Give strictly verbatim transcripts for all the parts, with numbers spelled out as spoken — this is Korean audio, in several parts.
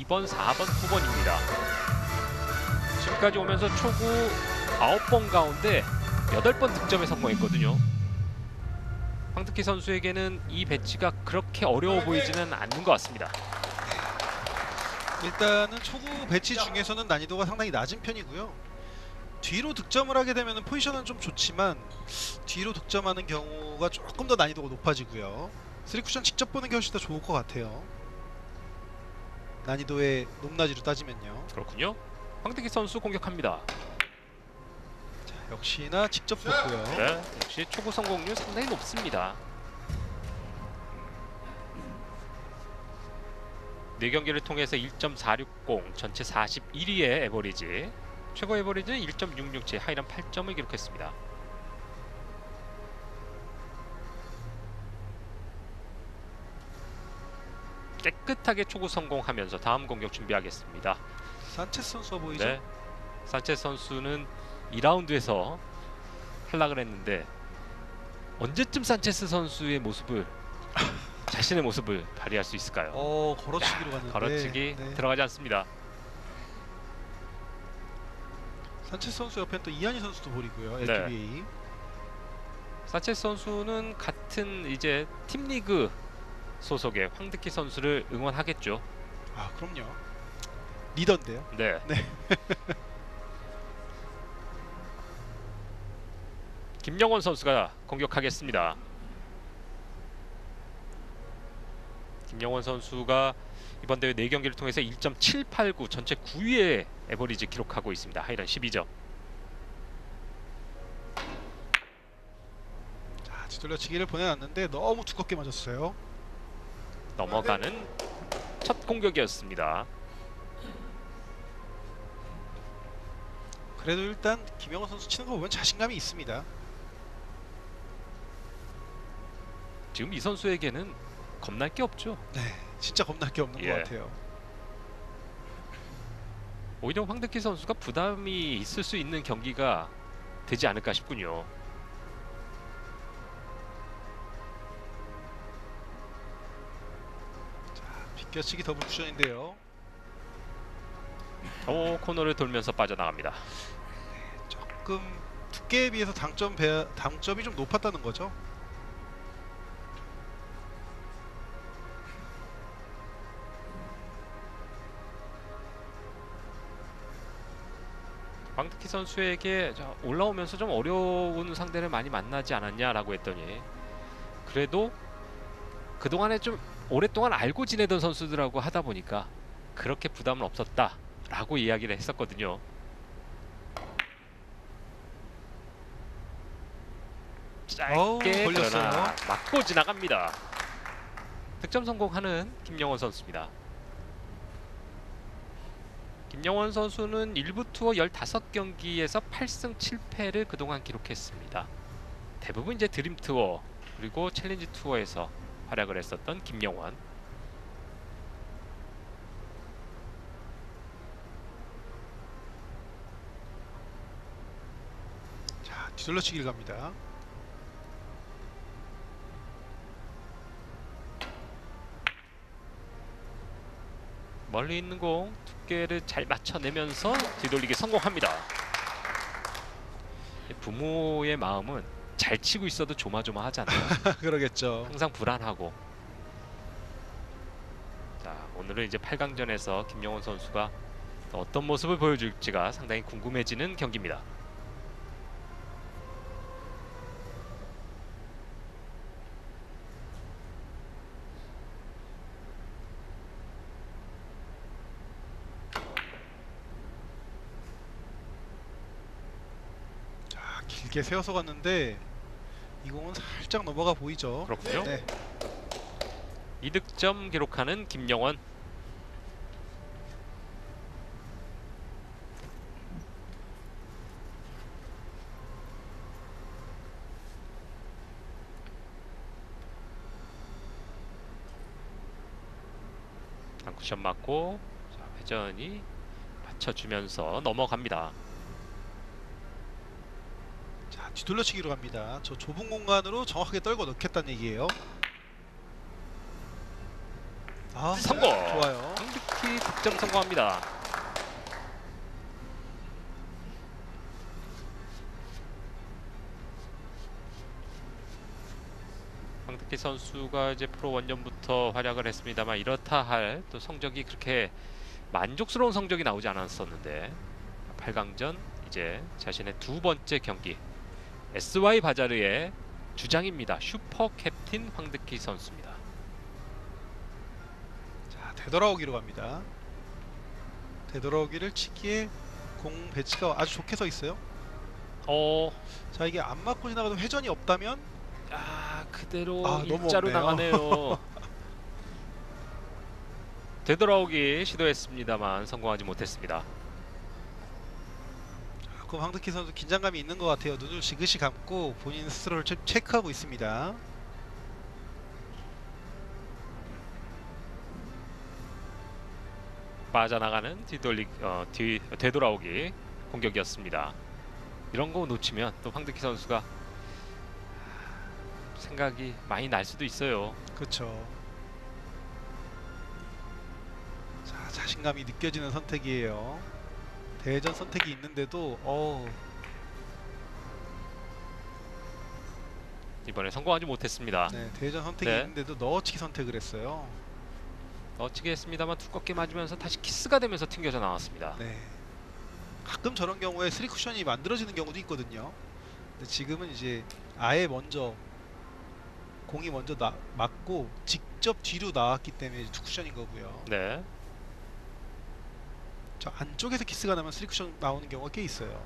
번, 사 번, 구 번입니다. 지금까지 오면서 초구 아홉 번 가운데 여덟 번 득점에 성공했거든요. 황득희 선수에게는 이 배치가 그렇게 어려워 보이지는 않는 것 같습니다. 일단은 초구 배치 중에서는 난이도가 상당히 낮은 편이고요. 뒤로 득점을 하게 되면 포지션은 좀 좋지만 뒤로 득점하는 경우가 조금 더 난이도가 높아지고요. 쓰리 쿠션 직접 보는 게 훨씬 더 좋을 것 같아요. 난이도의 높낮이로 따지면요. 그렇군요. 황득희 선수 공격합니다. 자, 역시나 직접 보고요. 네, 역시 초구 성공률 상당히 높습니다. 네 경기를 통해서 일 점 사육공, 전체 사십일 위의 에버리지, 최고 에버리지는 일 점 육육칠, 하이런 팔 점을 기록했습니다. 깨끗하게 초구 성공하면서 다음 공격 준비하겠습니다. 산체스 선수가 보이죠? 네, 산체스 선수는 이 라운드에서 탈락을 했는데 언제쯤 산체스 선수의 모습을 자신의 모습을 발휘할 수 있을까요? 어, 걸어치기로 야, 갔는데 걸어치기 네. 들어가지 않습니다. 산체스 선수 옆엔 또 이한희 선수도 보이고요. 네. 엘큐비에이. 산체스 선수는 같은 이제 팀리그 소속의 황득희 선수를 응원하겠죠. 아, 그럼요. 리더인데요. 네. 네. 김영원 선수가 공격하겠습니다. 김영원 선수가 이번 대회 네 경기를 통해서 일 점 칠팔구, 전체 구 위의 에버리지 기록하고 있습니다. 하이런 십이 점. 자, 뒤돌려치기를 보내놨는데 너무 두껍게 맞았어요. 넘어가는 첫 공격이었습니다. 그래도 일단 김영원 선수 치는 거 보면 자신감이 있습니다. 지금 이 선수에게는 겁날 게 없죠. 네, 진짜 겁날 게 없는 예. 것 같아요. 오히려 황득희 선수가 부담이 있을 수 있는 경기가 되지 않을까 싶군요. 자, 비껴치기 더블 쿠션인데요. 오, 코너를 돌면서 빠져나갑니다. 조금 두께에 비해서 당점 배, 당점이 좀 높았다는 거죠. 황득희 선수에게 자, 올라오면서 좀 어려운 상대를 많이 만나지 않았냐라고 했더니 그래도 그동안에 좀 오랫동안 알고 지내던 선수들하고 하다 보니까 그렇게 부담은 없었다라고 이야기를 했었거든요. 어우, 짧게 걸렸어요. 그러나 맞고 지나갑니다. 득점 성공하는 김영원 선수입니다. 김영원 선수는 일부 투어 십오 경기에서 팔 승 칠 패를 그동안 기록했습니다. 대부분 이제 드림 투어 그리고 챌린지 투어에서 활약을 했었던 김영원. 자, 뒤돌려치기를 갑니다. 멀리 있는 공 두께를 잘 맞춰내면서 뒤돌리기 성공합니다. 부모의 마음은 잘 치고 있어도 조마조마하잖아요. 그러겠죠. 항상 불안하고. 자, 오늘은 이제 팔 강전에서 김영원 선수가 또 어떤 모습을 보여줄지가 상당히 궁금해지는 경기입니다. 길게 세워서 갔는데 이 공은 살짝 넘어가 보이죠. 그렇군요. 네. 이 득점 기록하는 김영원. 한 쿠션 맞고 자, 회전이 받쳐주면서 넘어갑니다. 자, 뒤돌려치기로 갑니다. 저 좁은 공간으로 정확하게 떨궈 넣겠다는 얘기예요. 아, 성공. 좋아요. 황득희 득점 성공합니다. 황득희 선수가 이제 프로 원년부터 활약을 했습니다만 이렇다 할 또 성적이 그렇게 만족스러운 성적이 나오지 않았었는데 팔 강전 이제 자신의 두 번째 경기 에스와이 바자르의 주장입니다. 슈퍼 캡틴 황득희 선수입니다. 자, 되돌아오기로 갑니다. 되돌아오기를 치기에 공 배치가 아주 좋게 서 있어요. 어, 자, 이게 안 맞고 지나가도 회전이 없다면 아 그대로 아, 너무 일자로 없네요. 나가네요. 되돌아오기 시도했습니다만 성공하지 못했습니다. 조금 황득희 선수 긴장감이 있는 것 같아요. 눈을 지그시 감고 본인 스스로를 체, 체크하고 있습니다. 빠져나가는 뒤돌리 어, 뒤 되돌아오기 공격이었습니다. 이런 거 놓치면 또 황득희 선수가 생각이 많이 날 수도 있어요. 그렇죠. 자, 자신감이 느껴지는 선택이에요. 대전 선택이 있는데도 어 이번에 성공하지 못했습니다. 네, 대전 선택이 네. 있는데도 넣어치기 선택을 했어요. 넣치게 했습니다만 두껍게 맞으면서 다시 키스가 되면서 튕겨져 나왔습니다. 네. 가끔 저런 경우에 쓰리 쿠션이 만들어지는 경우도 있거든요. 근데 지금은 이제 아예 먼저 공이 먼저 나, 맞고 직접 뒤로 나왔기 때문에 투 쿠션인 거고요. 네. 저 안쪽에서 키스가 나면 쓰리 쿠션 나오는 경우가 꽤 있어요.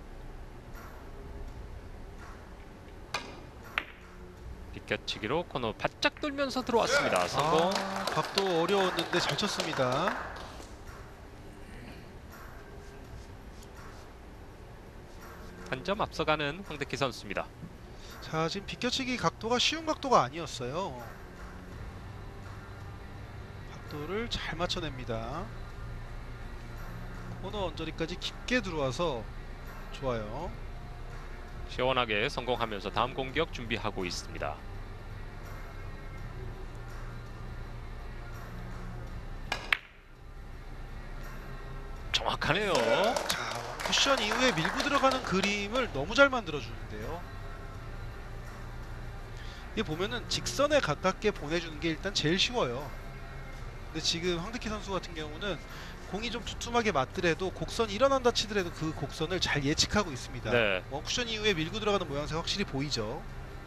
비껴치기로 코너 바짝 돌면서 들어왔습니다. 성공. 아, 각도 어려웠는데 잘 쳤습니다. 한 점 앞서가는 황득희 선수입니다. 자, 지금 비껴치기 각도가 쉬운 각도가 아니었어요. 각도를 잘 맞춰냅니다. 코너 언저리까지 깊게 들어와서 좋아요. 시원하게 성공하면서 다음 공격 준비하고 있습니다. 정확하네요. 자, 쿠션 이후에 밀고 들어가는 그림을 너무 잘 만들어주는데요. 이게 보면은 직선에 가깝게 보내주는 게 일단 제일 쉬워요. 근데 지금 황득희 선수 같은 경우는 공이 좀 두툼하게 맞더라도 곡선이 일어난다 치더라도 그 곡선을 잘 예측하고 있습니다. 네. 원 쿠션 이후에 밀고 들어가는 모양새가 확실히 보이죠.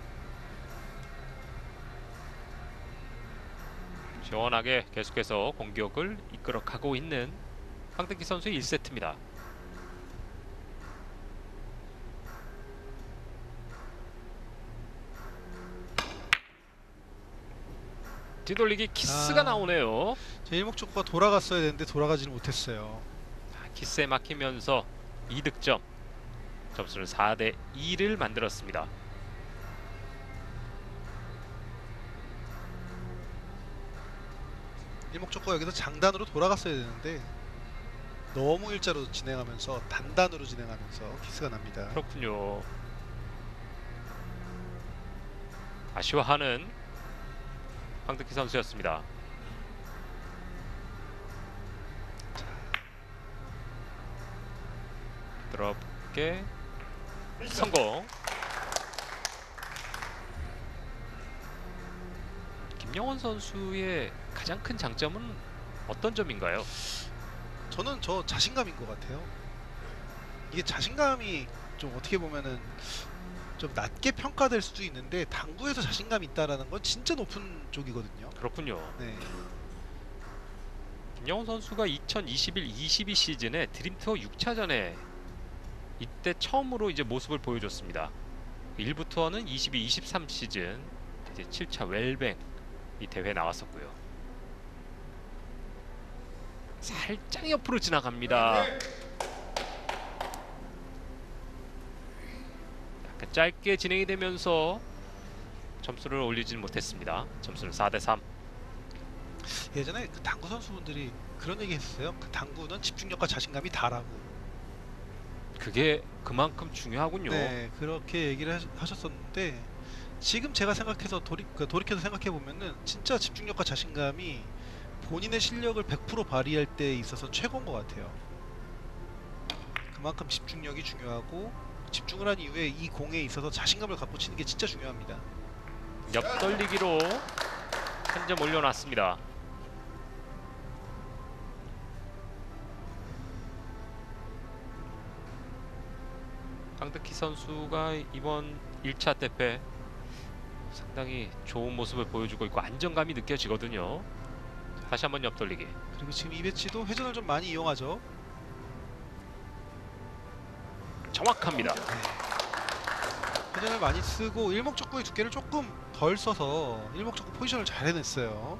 시원하게 계속해서 공격을 이끌어가고 있는 황득희 선수의 일 세트입니다. 뒤돌리기 키스가 아. 나오네요. 제 일목적구가 돌아갔어야 되는데 돌아가지는 못했어요. 키스에 막히면서 이 득점. 점수는 사 대 이를 만들었습니다. 일목적구가 여기서 장단으로 돌아갔어야 되는데 너무 일자로 진행하면서 단단으로 진행하면서 키스가 납니다. 그렇군요. 아쉬워하는 황득희 선수였습니다. 부드럽게 성공. 김영원 선수의 가장 큰 장점은 어떤 점인가요? 저는 저 자신감인 것 같아요. 이게 자신감이 좀 어떻게 보면은 좀 낮게 평가될 수도 있는데 당구에서 자신감이 있다라는 건 진짜 높은 쪽이거든요. 그렇군요. 네. 김영원 선수가 이천이십일 이십이 시즌에 드림투어 육 차전에 이때 처음으로 이제 모습을 보여줬습니다. 일부 투어는 이십이 이십삼 시즌 이제 칠 차 웰뱅 이 대회에 나왔었고요. 살짝 옆으로 지나갑니다. 약간 짧게 진행이 되면서 점수를 올리진 못했습니다. 점수는 사 대 삼. 예전에 그 당구 선수분들이 그런 얘기 했었어요. 그 당구는 집중력과 자신감이 다라고. 그게 그만큼 중요하군요. 네, 그렇게 얘기를 하셨, 하셨었는데 지금 제가 생각해서 돌이, 그 돌이켜서 생각해 보면은 진짜 집중력과 자신감이 본인의 실력을 백 퍼센트 발휘할 때 있어서 최고인 것 같아요. 그만큼 집중력이 중요하고 집중을 한 이후에 이 공에 있어서 자신감을 갖고 치는 게 진짜 중요합니다. 옆돌리기로 한 점 올려놨습니다. 황득희 선수가 이번 일 차 대회 상당히 좋은 모습을 보여주고 있고 안정감이 느껴지거든요. 다시 한번 옆돌리기. 그리고 지금 이 배치도 회전을 좀 많이 이용하죠. 정확합니다. 회전을 많이 쓰고 일목적구의 두께를 조금 덜 써서 일목적구 포지션을 잘 해냈어요.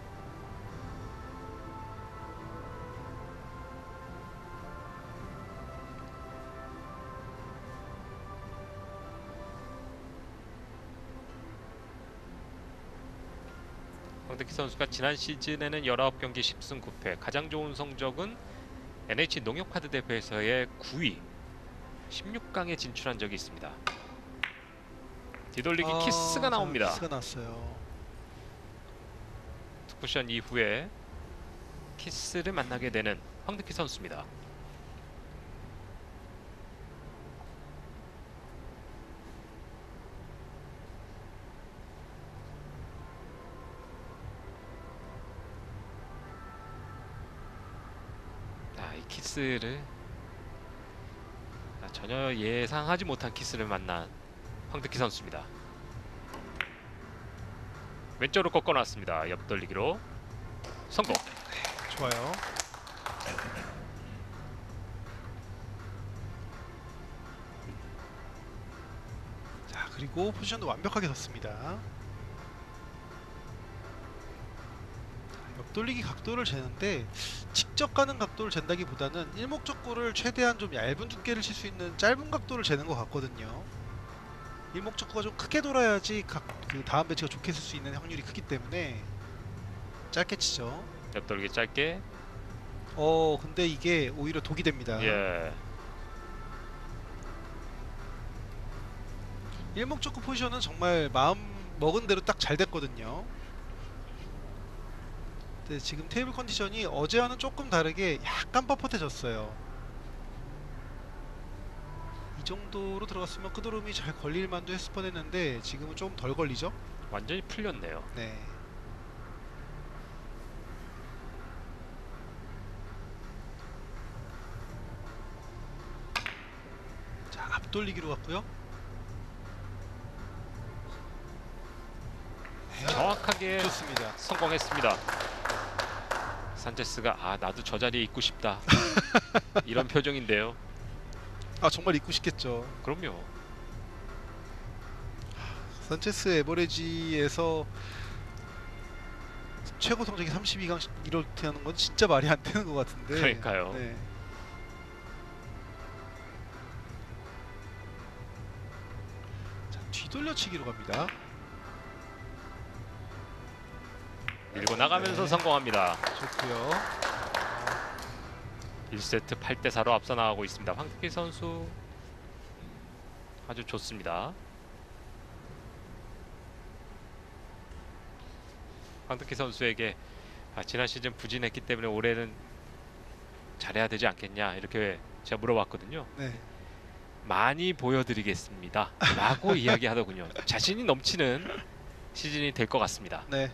황득희 선수가 지난 시즌에는 열아홉 경기 십 승 구 패, 가장 좋은 성적은 엔에이치 농협카드 대회에서의 구 위, 십육 강에 진출한 적이 있습니다. 뒤돌리기 아, 키스가 나옵니다. 키스가 났어요. 투쿠션 이후에 키스를 만나게 되는 황득희 선수입니다. 아, 이 키스를 아, 전혀 예상하지 못한 키스를 만난 황득희 선수입니다. 왼쪽으로 꺾어놨습니다. 옆돌리기로 성공. 좋아요. 자, 그리고 포지션도 완벽하게 섰습니다. 자, 옆돌리기 각도를 재는데 직접 가는 각도를 잰다기보다는 일목적구를 최대한 좀 얇은 두께를 칠 수 있는 짧은 각도를 재는 것 같거든요. 일목적구가 좀 크게 돌아야지 각, 그 다음 배치가 좋게 쓸 수 있는 확률이 크기 때문에 짧게 치죠. 옆돌리기 짧게. 어 근데 이게 오히려 독이 됩니다. 예. 일목적구 포지션은 정말 마음 먹은 대로 딱 잘 됐거든요. 근데 지금 테이블 컨디션이 어제와는 조금 다르게 약간 뻣뻣해졌어요. 이 정도로 들어갔으면 끄드름이 잘 걸릴 만도 했을 뻔했는데 지금은 좀 덜 걸리죠? 완전히 풀렸네요. 네. 자, 앞돌리기로 갔고요. 네, 정확하게 좋습니다. 성공했습니다. 산체스가 아 나도 저 자리에 있고 싶다 이런 표정인데요. 아 정말 잊고 싶겠죠. 그럼요. 산체스 에버리지에서 최고 성적이 삼십이 강 이렇게 하는 건 진짜 말이 안 되는 것 같은데. 그러니까요. 네. 자, 뒤돌려치기로 갑니다. 밀고 나가면서 네. 성공합니다. 좋고요. 일 세트 팔 대 사로 앞서 나가고 있습니다. 황득희 선수 아주 좋습니다. 황득희 선수에게 아, 지난 시즌 부진했기 때문에 올해는 잘해야 되지 않겠냐 이렇게 제가 물어봤거든요. 네. 많이 보여드리겠습니다 라고 이야기하더군요. 자신이 넘치는 시즌이 될 것 같습니다. 네.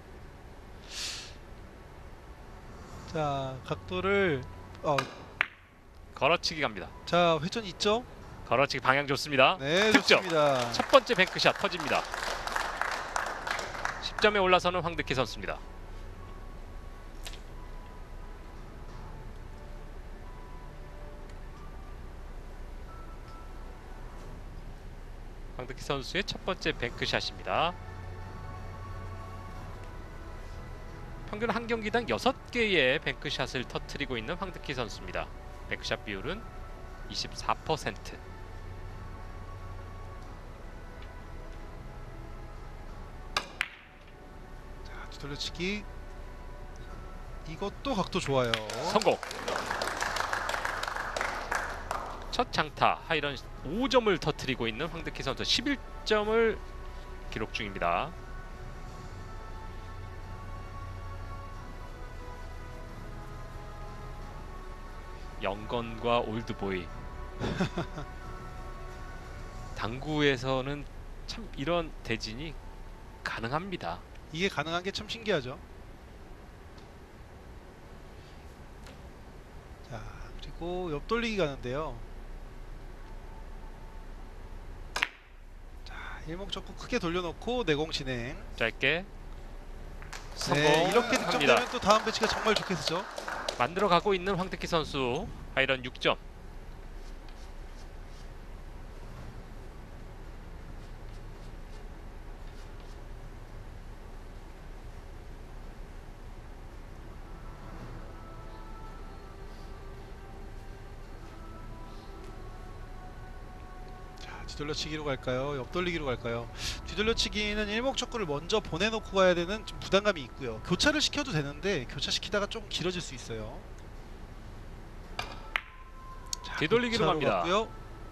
자, 각도를 어, 걸어치기 갑니다. 자, 회전 있죠? 걸어치기 방향 좋습니다. 네, 득점. 좋습니다. 첫 번째 뱅크샷 터집니다. 십 점에 올라서는 황득희 선수입니다. 황득희 선수의 첫 번째 뱅크샷입니다. 평균 한 경기당 여섯 개의 뱅크샷을 터뜨리고 있는 황득희 선수입니다. 뱅크샷 비율은 이십사 퍼센트. 자, 뒤돌려치기. 이것도 각도 좋아요. 성공. 첫 장타 하이런 오 점을 터뜨리고 있는 황득희 선수 십일 점을 기록 중입니다. 영건과 올드보이. 당구에서는 참 이런 대진이 가능합니다. 이게 가능한 게 참 신기하죠. 자, 그리고 옆돌리기 가는데요. 자, 일목적구 크게 돌려놓고 내공 진행. 짧게 성공. 네, 이렇게 합니다. 득점되면 또 다음 배치가 정말 좋겠죠. 만들어가고 있는 황득희 선수. 하이런 육 점. 뒤돌려치기로 갈까요? 옆돌리기로 갈까요? 뒤돌려치기는 일목적구를 먼저 보내놓고 가야 되는 좀 부담감이 있고요. 교차를 시켜도 되는데 교차시키다가 조금 길어질 수 있어요. 자, 뒤돌리기로 교차로 갑니다. 갔고요.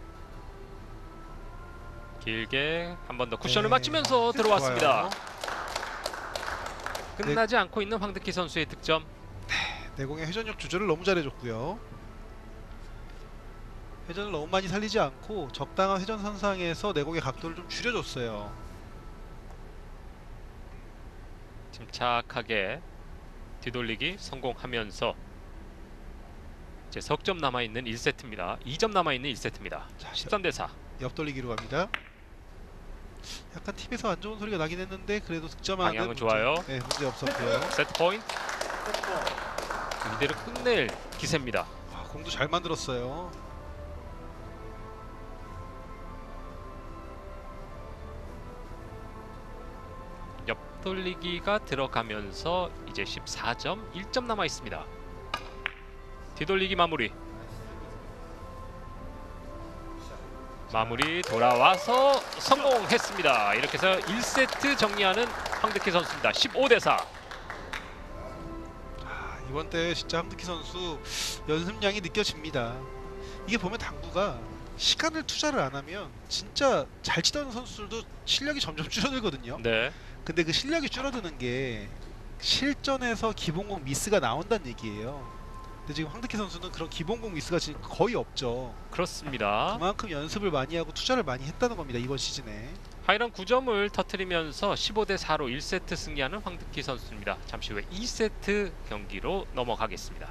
길게 한 번 더 쿠션을 네, 맞추면서 들어왔습니다. 좋아요. 끝나지 않고 있는 황득희 선수의 득점. 내공의 회전력 조절을 너무 잘해줬고요. 회전을 너무 많이 살리지 않고 적당한 회전 선상에서 내공의 각도를 좀 줄여줬어요. 침착하게 뒤돌리기 성공하면서 이제 석점 남아있는 일 세트입니다. 이 점 남아있는 일 세트입니다. 자, 십삼 대 사. 옆돌리기로 갑니다. 약간 팁에서 안 좋은 소리가 나긴 했는데 그래도 득점하는 방향은 문제, 좋아요. 네, 문제 없었고요. 세트 포인트. 이대로 끝낼 기세입니다. 아, 공도 잘 만들었어요. 옆돌리기가 들어가면서 이제 십사 점, 일 점 남아 있습니다. 뒤돌리기 마무리. 마무리 돌아와서 성공했습니다. 이렇게 해서 일 세트 정리하는 황득희 선수입니다. 십오 대 사. 아, 이번 대회 진짜 황득희 선수 연습량이 느껴집니다. 이게 보면 당구가 시간을 투자를 안 하면 진짜 잘 치던 선수들도 실력이 점점 줄어들거든요. 네. 근데 그 실력이 줄어드는 게 실전에서 기본공 미스가 나온다는 얘기예요. 근데 지금 황득희 선수는 그런 기본공 미스가 지금 거의 없죠. 그렇습니다. 그만큼 연습을 많이 하고 투자를 많이 했다는 겁니다, 이번 시즌에. 하이런 구 점을 터뜨리면서 십오 대 사로 일 세트 승리하는 황득희 선수입니다. 잠시 후에 이 세트 경기로 넘어가겠습니다.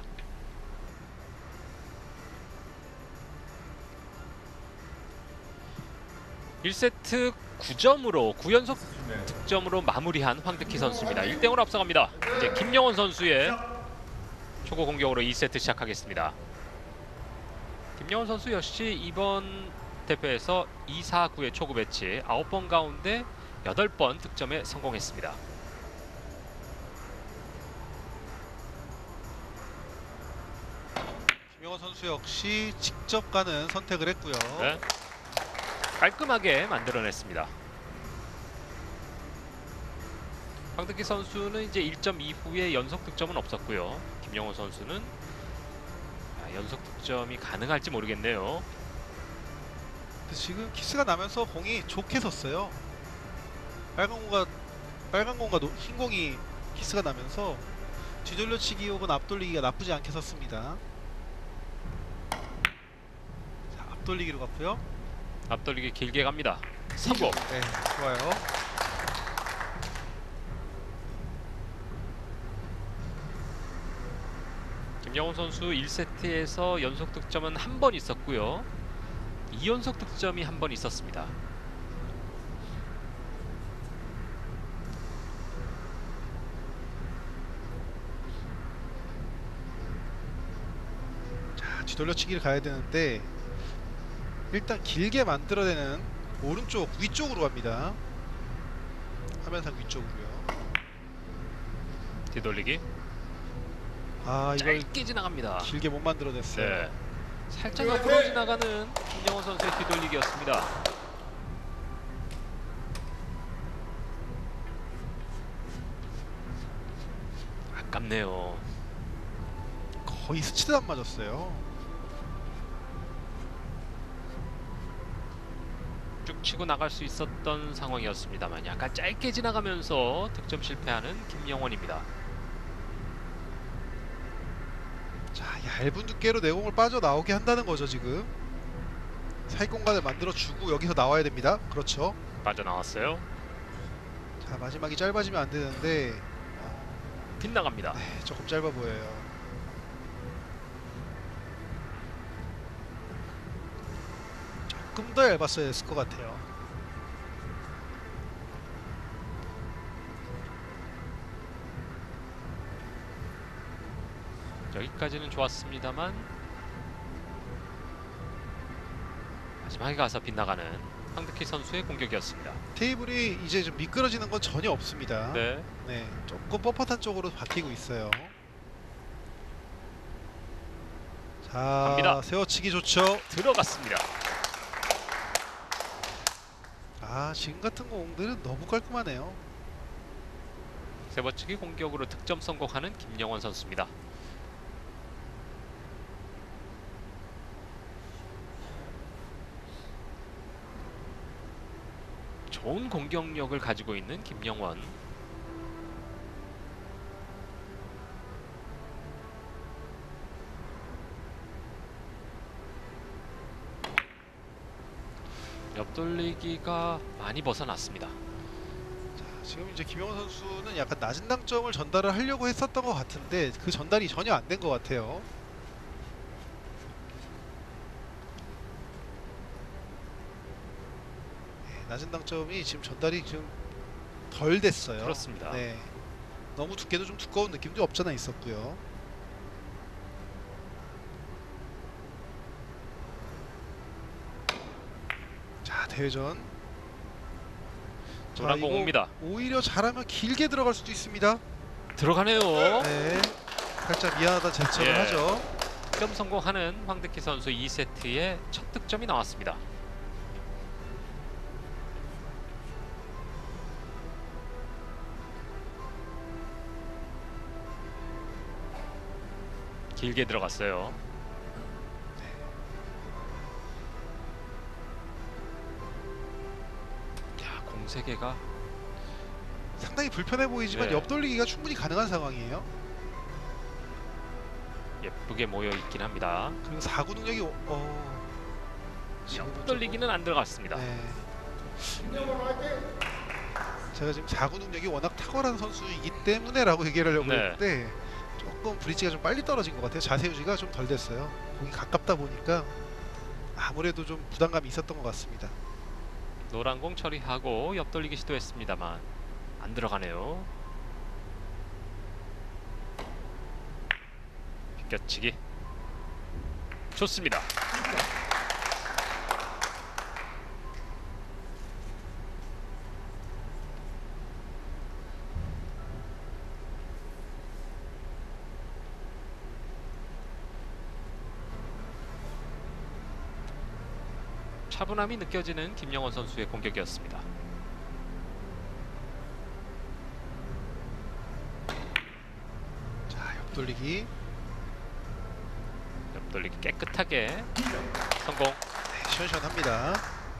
일 세트 구 점으로 구 연속 득점으로 마무리한 황득희 선수입니다. 일 대 영으로 앞서갑니다. 이제 김영원 선수의 초구 공격으로 이 세트 시작하겠습니다. 김영원 선수 역시 이번 대회에서 이, 사, 구의 초구 배치 아홉 번 가운데 여덟 번 득점에 성공했습니다. 김영원 선수 역시 직접 가는 선택을 했고요. 네. 깔끔하게 만들어냈습니다. 황득희 선수는 이제 일 점 이후에 연속 득점은 없었고요. 김영원 선수는 아, 연속 득점이 가능할지 모르겠네요. 지금 키스가 나면서 공이 좋게 섰어요. 빨간 공과 빨간 공과 노, 흰 공이 키스가 나면서 뒤돌려치기 혹은 앞돌리기가 나쁘지 않게 섰습니다. 자, 앞돌리기로 갔고요. 앞돌리기 길게 갑니다. 성공. 네, 좋아요. 김영훈 선수 일 세트에서 연속 득점은 한 번 있었고요. 이 연속 득점이 한 번 있었습니다. 자, 뒤돌려치기를 가야 되는데 일단 길게 만들어내는 오른쪽 위쪽으로 갑니다. 화면상 위쪽으로요. 뒤돌리기 아, 이걸 짧게 지나갑니다. 길게 못 만들어냈어요. 네, 살짝 앞으로 지나가는 김영훈 선수의 뒤돌리기였습니다. 아깝네요. 거의 스치듯 안 맞았어요. 쭉 치고 나갈 수 있었던 상황이었습니다만 약간 짧게 지나가면서 득점 실패하는 김영원입니다. 자, 얇은 두께로 내공을 빠져나오게 한다는 거죠. 지금 사이 공간을 만들어주고 여기서 나와야 됩니다. 그렇죠. 빠져나왔어요. 자, 마지막이 짧아지면 안 되는데 빗나갑니다. 네, 조금 짧아 보여요. 조금 더 얇았어야 했을 것 같아요. 여기까지는 좋았습니다만 마지막에 가서 빗나가는 황득희 선수의 공격이었습니다. 테이블이 이제 좀 미끄러지는 건 전혀 없습니다. 네, 네, 조금 뻣뻣한 쪽으로 바뀌고 있어요. 자, 갑니다. 세워치기 좋죠. 들어갔습니다. 아, 지금 같은 공들은 너무 깔끔하네요. 세버치기 공격으로 득점 성공하는 김영원 선수입니다. 좋은 공격력을 가지고 있는 김영원. 옆돌리기가 많이 벗어났습니다. 자, 지금 이제 김영원 선수는 약간 낮은 당점을 전달을 하려고 했었던 것 같은데 그 전달이 전혀 안 된 것 같아요. 네, 낮은 당점이 지금 전달이 좀 덜 됐어요. 그렇습니다. 네, 너무 두께도 좀 두꺼운 느낌도 없잖아 있었고요. 자, 대회전. 자, 노란 공 이거 옵니다. 오히려 잘하면 길게 들어갈 수도 있습니다. 들어가네요. 네, 살짝 미안하다 제스처를 예. 하죠. 득점 성공하는 황득희 선수 이 세트의 첫 득점이 나왔습니다. 길게 들어갔어요. 야, 공 세 개가 상당히 불편해 보이지만 네. 옆돌리기가 충분히 가능한 상황이에요. 예쁘게 모여 있긴 합니다. 그리고 사구 능력이 어, 어, 지금은 옆돌리기는 안 들어갔습니다. 조금, 네. 제가 지금 사구 능력이 워낙 탁월한 선수이기 때문에라고 얘기를 하려고 네. 했는데 조금 브릿지가 좀 빨리 떨어진 것 같아요. 자세 유지가 좀 덜 됐어요. 공이 가깝다 보니까 아무래도 좀 부담감이 있었던 것 같습니다. 노란 공 처리하고 옆돌리기 시도했습니다만 안 들어가네요. 비껴치기 좋습니다. 차분함이 느껴지는 김영원 선수의 공격이었습니다. 자, 옆돌리기. 옆돌리기 깨끗하게 성공. 네, 시원시원합니다.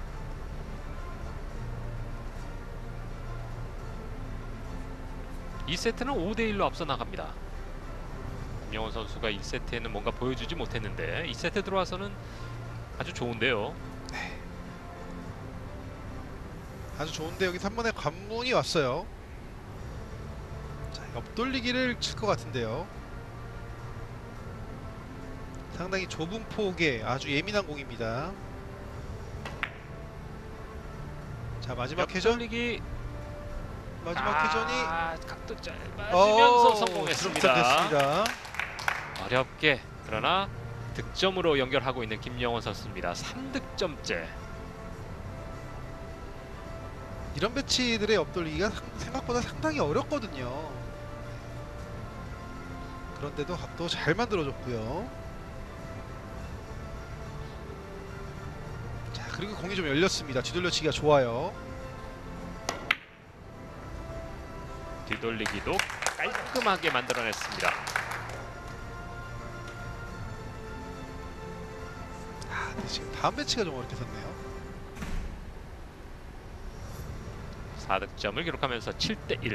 이 세트는 오 대 일로 앞서 나갑니다. 김영원 선수가 일 세트에는 뭔가 보여주지 못했는데 이 세트 들어와서는 아주 좋은데요. 아주 좋은데 여기 삼 번에 관문이 왔어요. 자, 옆돌리기를 칠 것 같은데요. 상당히 좁은 폭의 아주 예민한 공입니다. 자, 마지막 회전. 옆돌리기 마지막 회전이 아, 각도 짧아지면서 어, 성공했습니다. 됐습니다. 어렵게 그러나 득점으로 연결하고 있는 김영원 선수입니다. 삼 득점째. 이런 배치들의 옆돌리기가 상- 생각보다 상당히 어렵거든요. 그런데도 각도 잘 만들어줬고요. 자, 그리고 공이 좀 열렸습니다. 뒤돌려치기가 좋아요. 뒤돌리기도 깔끔하게 만들어냈습니다. 아, 근데 지금 다음 배치가 좀 어렵게 섰네요. 사 득점을 기록하면서 칠 대 일.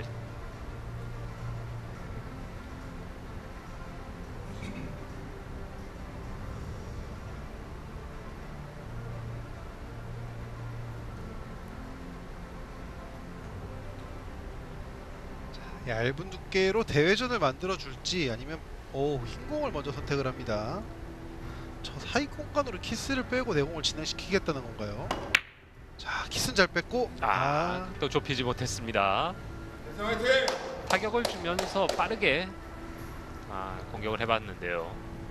얇은 두께로 대회전을 만들어 줄지 아니면 오 흰공을 먼저 선택을 합니다. 저 사이 공간으로 키스를 빼고 내공을 진행시키겠다는 건가요? 자 키스는 잘 뺐고 아, 아 또 좁히지 못했습니다. 타격을 주면서 빠르게 아, 공격을 해봤는데요.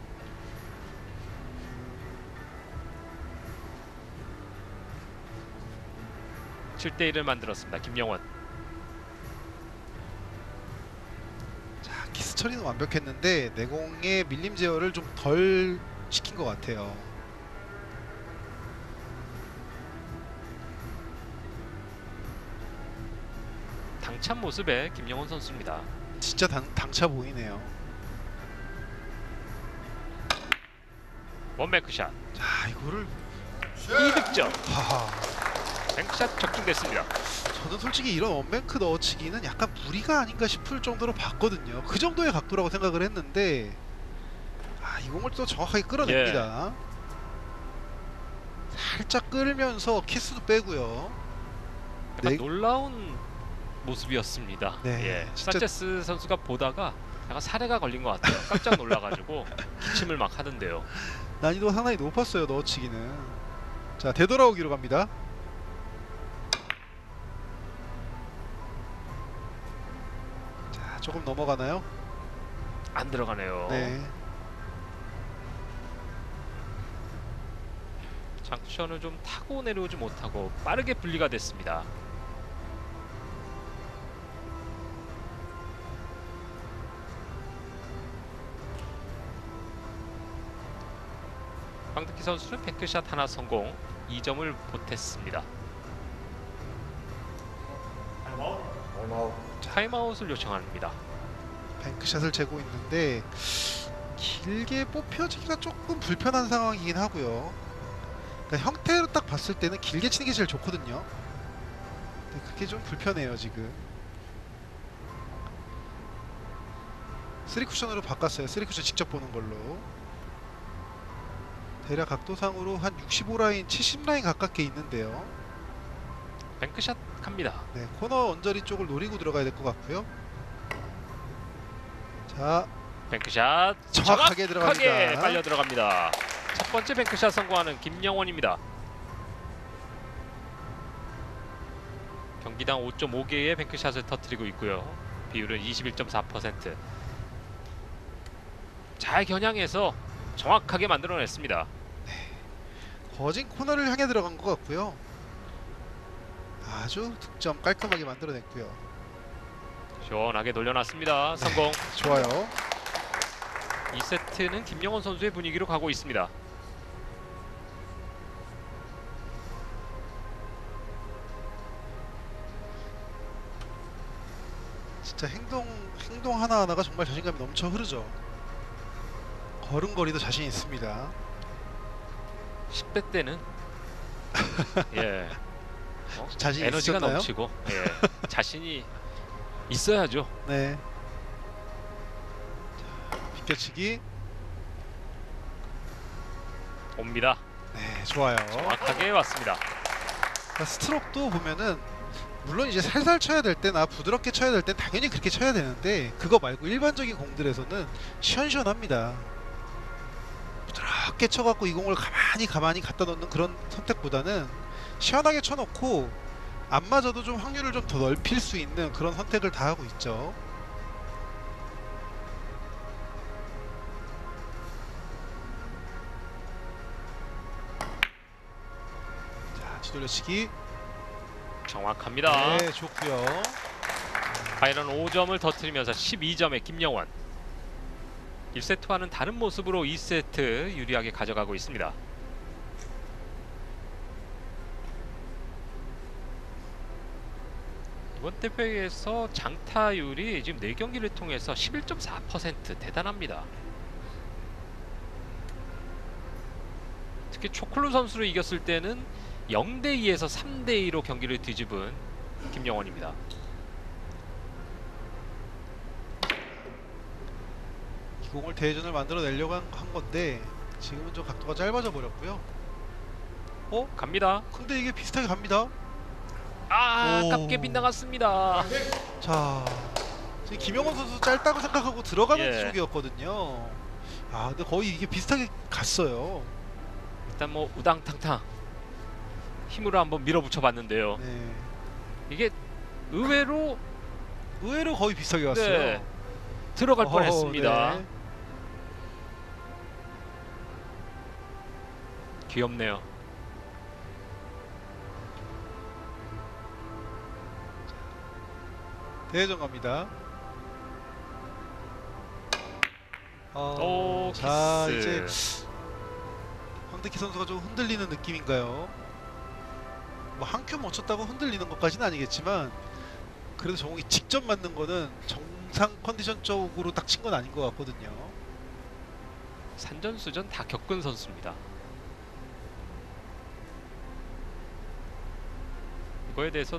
칠 대 일을 만들었습니다. 김영원. 자, 키스 처리는 완벽했는데 내공의 밀림 제어를 좀 덜 시킨 것 같아요. 당찬 모습의 김영원 선수입니다. 진짜 당, 당차 보이네요. 원뱅크샷 자 이거를 이 득점. 하하 뱅크샷 적중됐습니다. 저는 솔직히 이런 원뱅크 넣어치기는 약간 무리가 아닌가 싶을 정도로 봤거든요. 그 정도의 각도라고 생각을 했는데 아, 이 공을 또 정확하게 끌어냅니다. 살짝 끌면서 키스도 빼고요. 약간 네. 놀라운 모습이었습니다. 네, 예, 진짜- 산체스 선수가 보다가 약간 사례가 걸린 것 같아요. 깜짝 놀라가지고 기침을 막 하던데요. 난이도가 상당히 높았어요. 넣어치기는. 자 되돌아오기로 갑니다. 자 조금 넘어가나요? 안 들어가네요. 네. 장쿠션을 좀 타고 내려오지 못하고 빠르게 분리가 됐습니다. 황득희 선수는 뱅크샷 하나 성공, 이 점을 보탰습니다. 타임아웃을 요청합니다. 뱅크샷을 재고 있는데 길게 뽑혀지기가 조금 불편한 상황이긴 하고요. 그러니까 형태로 딱 봤을 때는 길게 치는 게 제일 좋거든요. 근데 그게 좀 불편해요 지금. 쓰리 쿠션으로 바꿨어요. 쓰리 쿠션 직접 보는 걸로. 대략 각도상으로 한 육십오 라인, 칠십 라인 가깝게 있는데요. 뱅크샷 갑니다. 네, 코너 언저리 쪽을 노리고 들어가야 될 것 같고요. 자, 뱅크샷 정확하게 정확하게 들어갑니다. 빨려 들어갑니다. 첫 번째 뱅크샷 성공하는 김영원입니다. 경기당 오 점 오 개의 뱅크샷을 터뜨리고 있고요. 비율은 이십일 점 사 퍼센트. 잘 겨냥해서 정확하게 만들어냈습니다. 거진 코너를 향해 들어간 것 같고요. 아주 득점 깔끔하게 만들어냈고요. 시원하게 돌려놨습니다. 성공. 좋아요. 이 세트는 김영원 선수의 분위기로 가고 있습니다. 진짜 행동 행동 하나 하나가 정말 자신감이 넘쳐 흐르죠. 걸음걸이도 자신 있습니다. 십 대 때는 예 어? 자신 에너지가 있었나요? 넘치고 예 자신이 있어야죠. 네. 자, 비껴치기. 옵니다. 네, 좋아요. 정확하게 왔습니다. 그러니까 스트로크도 보면은 물론 이제 살살 쳐야 될 때나 부드럽게 쳐야 될 땐 당연히 그렇게 쳐야 되는데 그거 말고 일반적인 공들에서는 시원시원합니다. 부드럽게 쳐갖고 이 공을 가만히 가만히 갖다 놓는 그런 선택보다는 시원하게 쳐놓고 안 맞아도 좀 확률을 좀 더 넓힐 수 있는 그런 선택을 다 하고 있죠. 자, 뒤돌려치기. 정확합니다. 네, 좋고요. 파이널 오 점을 터뜨리면서 십이 점의 김영원. 일 세트와는 다른 모습으로 이 세트 유리하게 가져가고 있습니다. 이번 대회에서 장타율이 지금 네 경기를 통해서 십일 점 사 퍼센트 대단합니다. 특히 초콜루 선수를 이겼을 때는 영 대 이에서 삼 대 이로 경기를 뒤집은 김영원입니다. 이 공을 대회전을 만들어내려고 한, 한 건데 지금은 좀 각도가 짧아져 버렸고요. 어? 갑니다. 근데 이게 비슷하게 갑니다. 아, 오. 아깝게 빗나갔습니다. 자, 지금 김영원 선수 짧다고 생각하고 들어가는 예. 쪽이었거든요. 아 근데 거의 이게 비슷하게 갔어요. 일단 뭐 우당탕탕 힘으로 한번 밀어붙여 봤는데요. 네. 이게 의외로 의외로 거의 비슷하게 갔어요. 네, 들어갈 어허, 뻔했습니다. 네. 귀엽네요. 대회전 갑니다. 어, 오, 자 키스. 이제 황대키 선수가 좀 흔들리는 느낌인가요? 뭐 한 큐 멈췄다고 흔들리는 것까지는 아니겠지만 그래도 정욱이 직접 맞는 거는 정상 컨디션 쪽으로 딱 친 건 아닌 것 같거든요. 산전수전 다 겪은 선수입니다. 이거에 대해서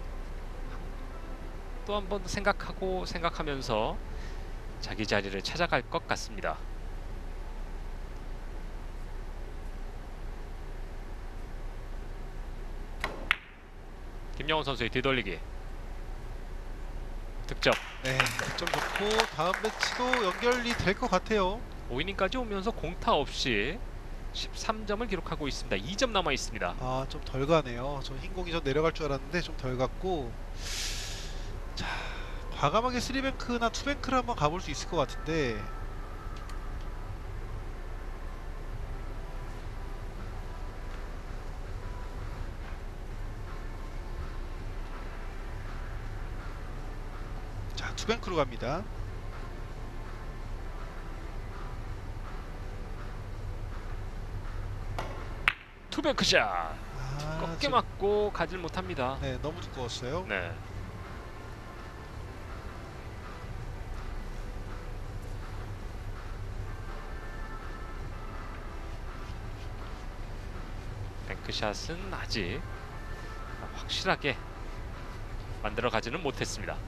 또 한 번 생각하고 생각하면서 자기 자리를 찾아갈 것 같습니다. 김영훈 선수의 뒤돌리기 득점. 네, 득점 좋고 다음 매치도 연결이 될 것 같아요. 오 이닝까지 오면서 공타 없이 십삼 점을 기록하고 있습니다. 이 점 남아 있습니다. 아, 좀 덜 가네요. 저 흰공이 좀 내려갈 줄 알았는데 좀 덜 갔고. 자, 과감하게 쓰리뱅크나 투뱅크를 한번 가볼 수 있을 것 같은데. 자, 투뱅크로 갑니다. 투뱅크샷 아, 꺾게 좀- 맞고 가질 못합니다. 네, 너무 두꺼웠어요. 네. 뱅크샷은 아직 확실하게 만들어 가지는 못했습니다.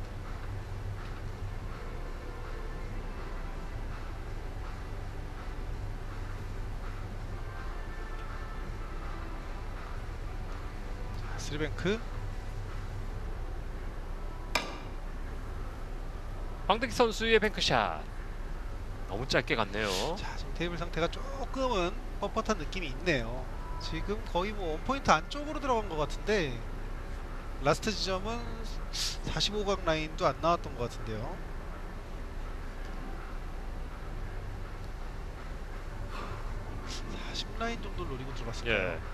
자, 쓰리뱅크. 황득희 선수의 뱅크샷 너무 짧게 갔네요. 자, 지금 테이블 상태가 조금은 뻣뻣한 느낌이 있네요. 지금 거의 뭐 원포인트 안쪽으로 들어간 것 같은데 라스트 지점은 사십오 각 라인도 안 나왔던 것 같은데요. 사십 라인 정도 노리고 들어갔을까요? 예. 네.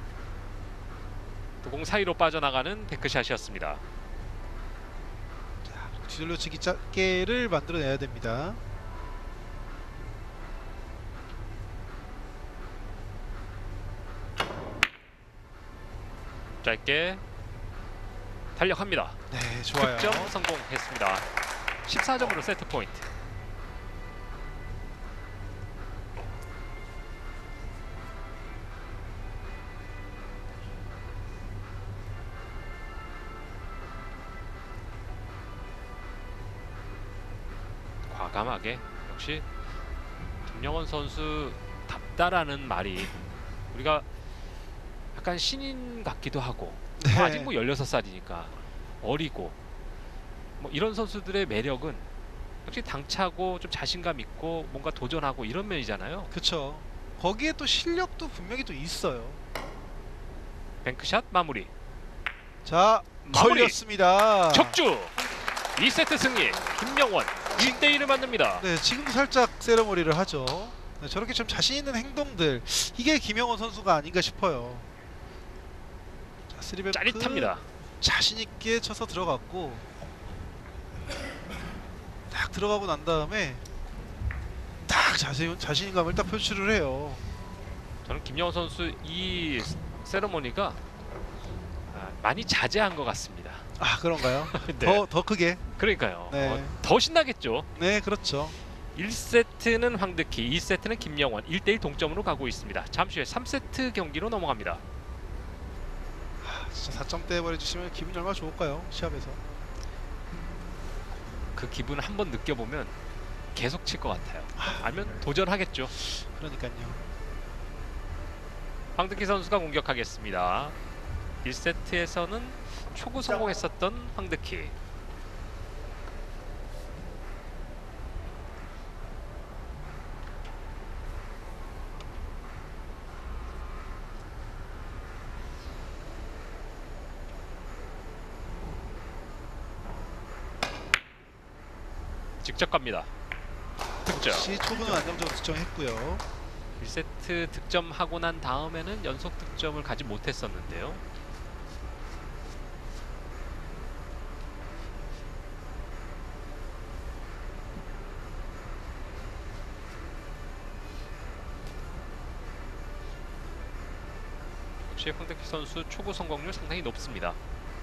공 사이로 빠져나가는 뱅크샷이었습니다. 자, 뒤돌려치기 짧게를 만들어내야 됩니다. 짧게 달력합니다. 네, 좋아요. 득점 성공했습니다. 십사 점으로 세트 포인트. 과감하게 역시 김영원 선수 답다라는 말이 우리가 약간 신인 같기도 하고 네. 뭐 아직 뭐 열여섯 살이니까 어리고 뭐 이런 선수들의 매력은 역시 당차고 좀 자신감 있고 뭔가 도전하고 이런 면이잖아요. 그쵸. 거기에 또 실력도 분명히 또 있어요. 뱅크샷 마무리. 자, 마무리. 걸렸습니다. 적주. 이 세트 승리. 김영원 일 대 일을 만듭니다. 네, 지금도 살짝 세레머니를 하죠. 네, 저렇게 좀 자신 있는 행동들, 이게 김영원 선수가 아닌가 싶어요. 자, 쓰리뱅크 짜릿합니다. 자신 있게 쳐서 들어갔고, 딱 들어가고 난 다음에 딱 자신 자신감을 딱 표출을 해요. 저는 김영원 선수 이 세레모니가 아, 많이 자제한 것 같습니다. 아, 그런가요? 네. 더 더 크게. 그러니까요. 네. 어, 더 신나겠죠. 네, 그렇죠. 일 세트는 황득희, 이 세트는 김영원 일 대 일 동점으로 가고 있습니다. 잠시 후에 삼 세트 경기로 넘어갑니다. 아, 진짜 사 점대 해버려주시면 기분이 얼마나 좋을까요? 시합에서. 그 기분 한번 느껴보면 계속 칠 것 같아요. 아니면 도전하겠죠. 그러니까요. 황득희 선수가 공격하겠습니다. 일 세트에서는 초구 성공했었던 황득희. 직접 갑니다. 득점. 역시 초구는 안정적으로 득점했고요. 일 세트 득점하고 난 다음에는 연속 득점을 가지 못했었는데요. 역시 황덕희 선수 초구 성공률 상당히 높습니다.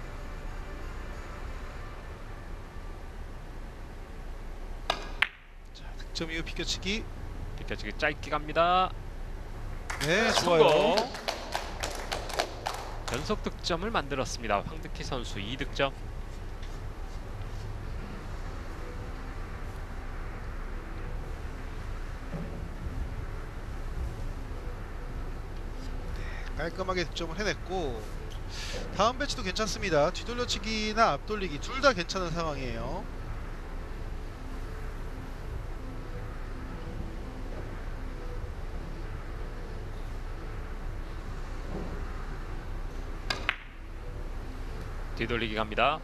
자, 득점 이후 비껴치기. 비껴치기 짧게 갑니다. 네, 좋아요. 성공. 연속 득점을 만들었습니다. 황덕희 선수 이 득점. 깔끔하게 득점을 해냈고 다음 배치도 괜찮습니다. 뒤돌려치기나 앞돌리기 둘 다 괜찮은 상황이에요. 뒤돌리기 갑니다.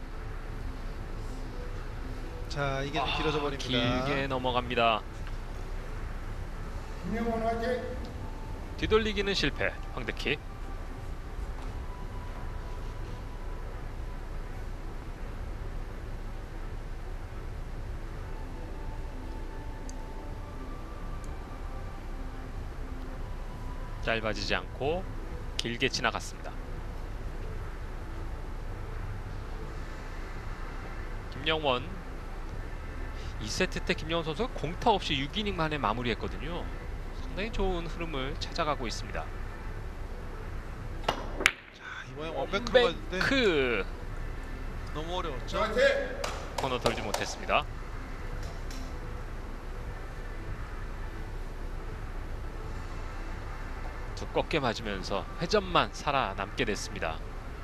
자, 이게 좀 길어져 버립니다. 길게 넘어갑니다. 뒤돌리기는 실패. 황덕희. 짧아지지 않고 길게 지나갔습니다. 김영원 이 세트 때 김영원 선수가 공타 없이 육 이닝 만에 마무리했거든요. 상당히 좋은 흐름을 찾아가고 있습니다. 자, 이번엔 원뱅크로 갔는데 크 너무 어려웠죠. 코너 돌지 못했습니다. 두껍게 맞으면서 회전만 살아남게 됐습니다.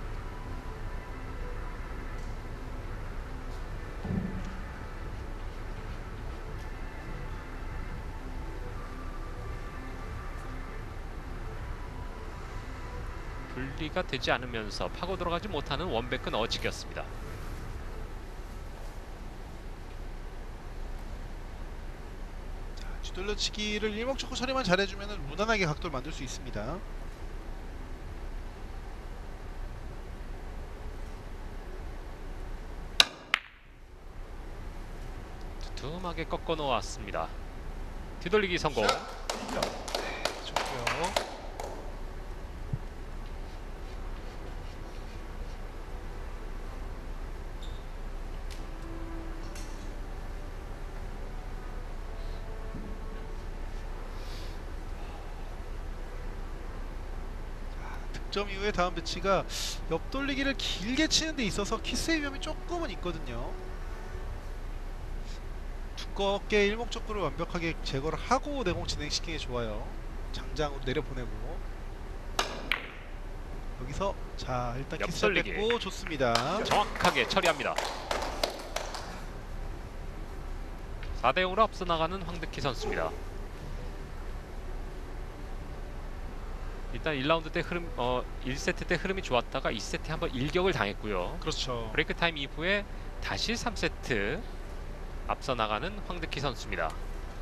분리가 되지 않으면서 파고 들어가지 못하는 원백은 어치기였습니다. 뒤돌려치기를 일목적고 처리만 잘해주면 무난하게 각도를 만들 수 있습니다. 두툼하게 꺾어 놓았습니다. 뒤돌리기 성공. 좋고요. 득점 이후에 다음 배치가 옆돌리기를 길게 치는 데 있어서 키스의 위험이 조금은 있거든요. 두껍게 일목적구를 완벽하게 제거를 하고 내공 진행시키는 게 좋아요. 장장으로 내려보내고 여기서 자 일단 키스 옆돌리기. 뺐고 좋습니다. 정확하게 처리합니다. 사 대 영으로 앞서 나가는 황덕희 선수입니다. 일단 일 라운드 때 흐름, 어, 일 세트 때 흐름이 좋았다가 이 세트에 한번 일격을 당했고요. 그렇죠. 브레이크 타임 이후에 다시 삼 세트 앞서 나가는 황덕희 선수입니다.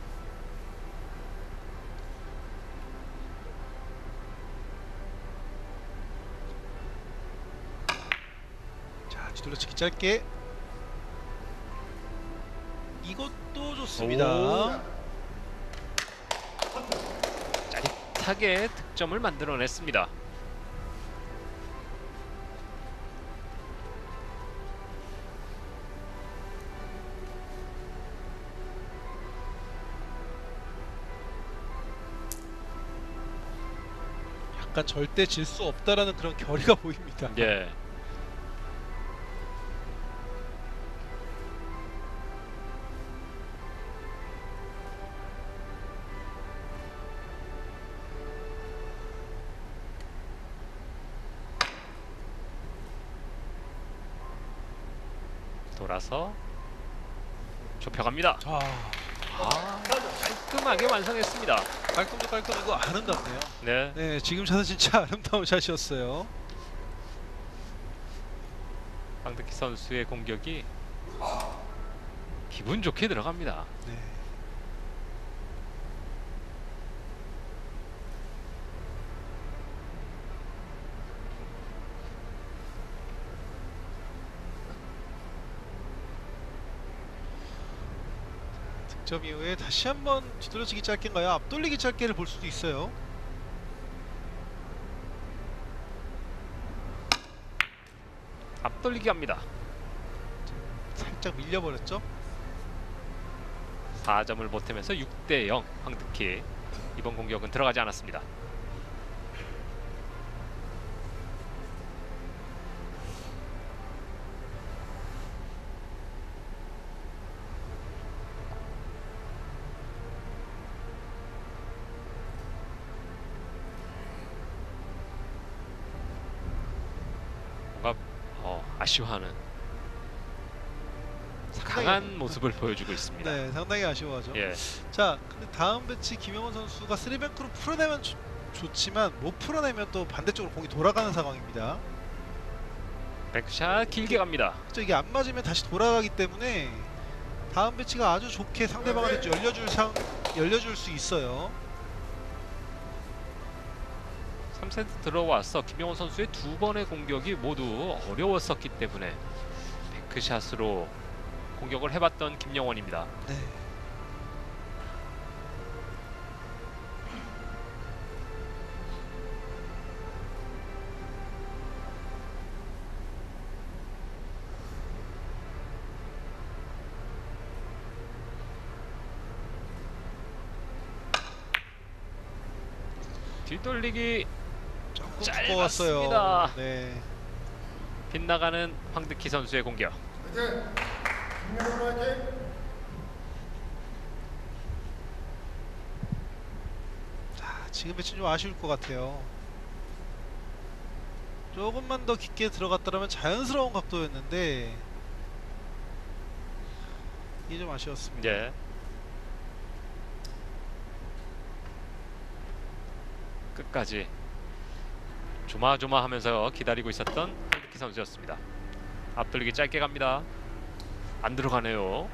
자 뒤돌려치기 짧게 이것도 좋습니다. 오. 짜릿하게 득점을 만들어냈습니다. 약간 절대 질 수 없다라는 그런 결의가 보입니다. 예. 돌아서 좁혀갑니다. 아, 아, 깔끔하게 완성했습니다. 깔끔도 깔끔하고 아름답네요. 네. 네, 지금 샷은 진짜 아름다운 샷이었어요. 황덕희 선수의 공격이 기분 좋게 들어갑니다. 네. 득점 이후에 다시 한번 뒤돌려치기 짧게인가요? 앞돌리기 짧게를 볼 수도 있어요. 앞돌리기 합니다. 살짝 밀려버렸죠? 사 점을 보태면서 육 대 영 황득희. 이번 공격은 들어가지 않았습니다. 뭔가 어, 아쉬워하는 강한 모습을 보여주고 있습니다. 네, 상당히 아쉬워하죠. 예, 자, 근데 다음 배치 김영원 선수가 쓰리뱅크로 풀어내면 좋, 좋지만 못 풀어내면 또 반대쪽으로 공이 돌아가는 상황입니다. 백샷 길게 갑니다. 저 이게 안 맞으면 다시 돌아가기 때문에 다음 배치가 아주 좋게 상대방한테 열려줄 상 열려줄 수 있어요. 삼 세트 들어와서 김영원 선수의 두 번의 공격이 모두 어려웠었기 때문에 뱅크샷으로 공격을 해봤던 김영원입니다. 네. 뒤돌리기 조금 짧았습니다. 두꺼웠어요. 네. 빗나가는 황득희 선수의 공격. 자, 지금 배치 좀 아쉬울 것 같아요. 조금만 더 깊게 들어갔더라면 자연스러운 각도였는데 이게 좀 아쉬웠습니다. 예. 끝까지 조마조마하면서 기다리고 있었던 황득희 선수였습니다. 앞돌리기 짧게 갑니다. 안 들어가네요.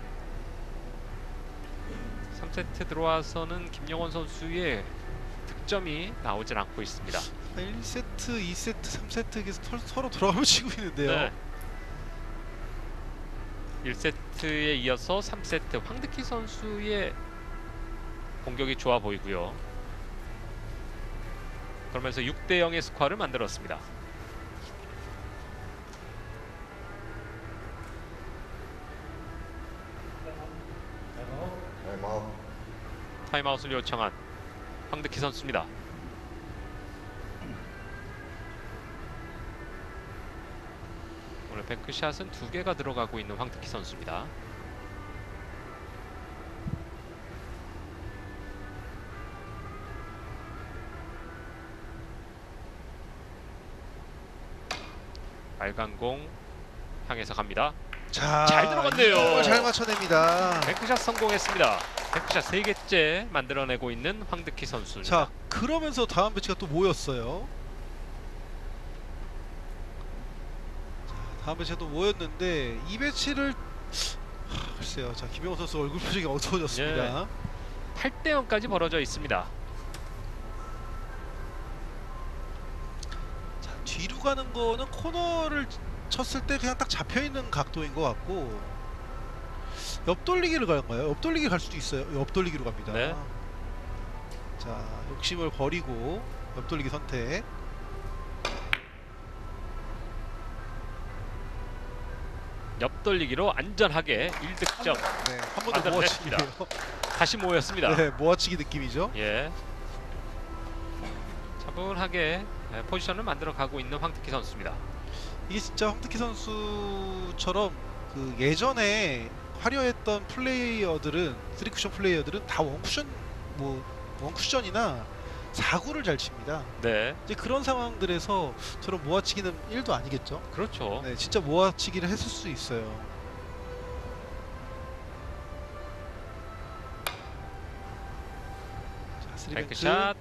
삼 세트 들어와서는 김영원 선수의 득점이 나오질 않고 있습니다. 일 세트, 이 세트, 삼 세트 계속 서- 서로 돌아가며 치고 있는데요. 네. 일 세트에 이어서 삼 세트 황득희 선수의 공격이 좋아 보이고요. 그러면서 육 대 영의 스코어를 만들었습니다. 타임아웃을 요청한 황득희 선수입니다. 오늘 뱅크샷은 두 개가 들어가고 있는 황득희 선수입니다. 빨간 공 향해서 갑니다. 자, 잘 들어갔네요. 이걸 잘 맞춰냅니다. 뱅크샷 성공했습니다. 뱅크샷 세 개째 만들어내고 있는 황득희 선수입니다. 자, 그러면서 다음 배치가 또 모였어요. 자, 다음 배치가 또 모였는데 이 배치를 하, 글쎄요. 자, 김영호 선수 얼굴 표정이 어두워졌습니다. 팔 대 영까지 벌어져 있습니다. 자, 뒤로 가는 거는 코너를 쳤을 때 그냥 딱 잡혀 있는 각도인 것 같고 옆돌리기를 가는가요? 옆돌리기 갈 수도 있어요. 옆돌리기로 갑니다. 네. 자, 욕심을 버리고 옆돌리기 선택. 옆돌리기로 안전하게 일 득점. 네, 한 번 더 만들어냈습니다. 모아치기예요. 다시 모였습니다. 네, 모아치기 느낌이죠. 예. 차분하게 예, 포지션을 만들어 가고 있는 황득희 선수입니다. 이게 진짜 황득희 선수처럼 그 예전에 화려했던 플레이어들은 쓰리쿠션 플레이어들은 다 원쿠션 뭐 원쿠션이나 사구를 잘 칩니다. 네, 이제 그런 상황들에서 저런 모아치기는 일도 아니겠죠. 그렇죠. 네, 진짜 모아치기를 했을 수 있어요. 자, 쓰리뱅크. 뱅크샷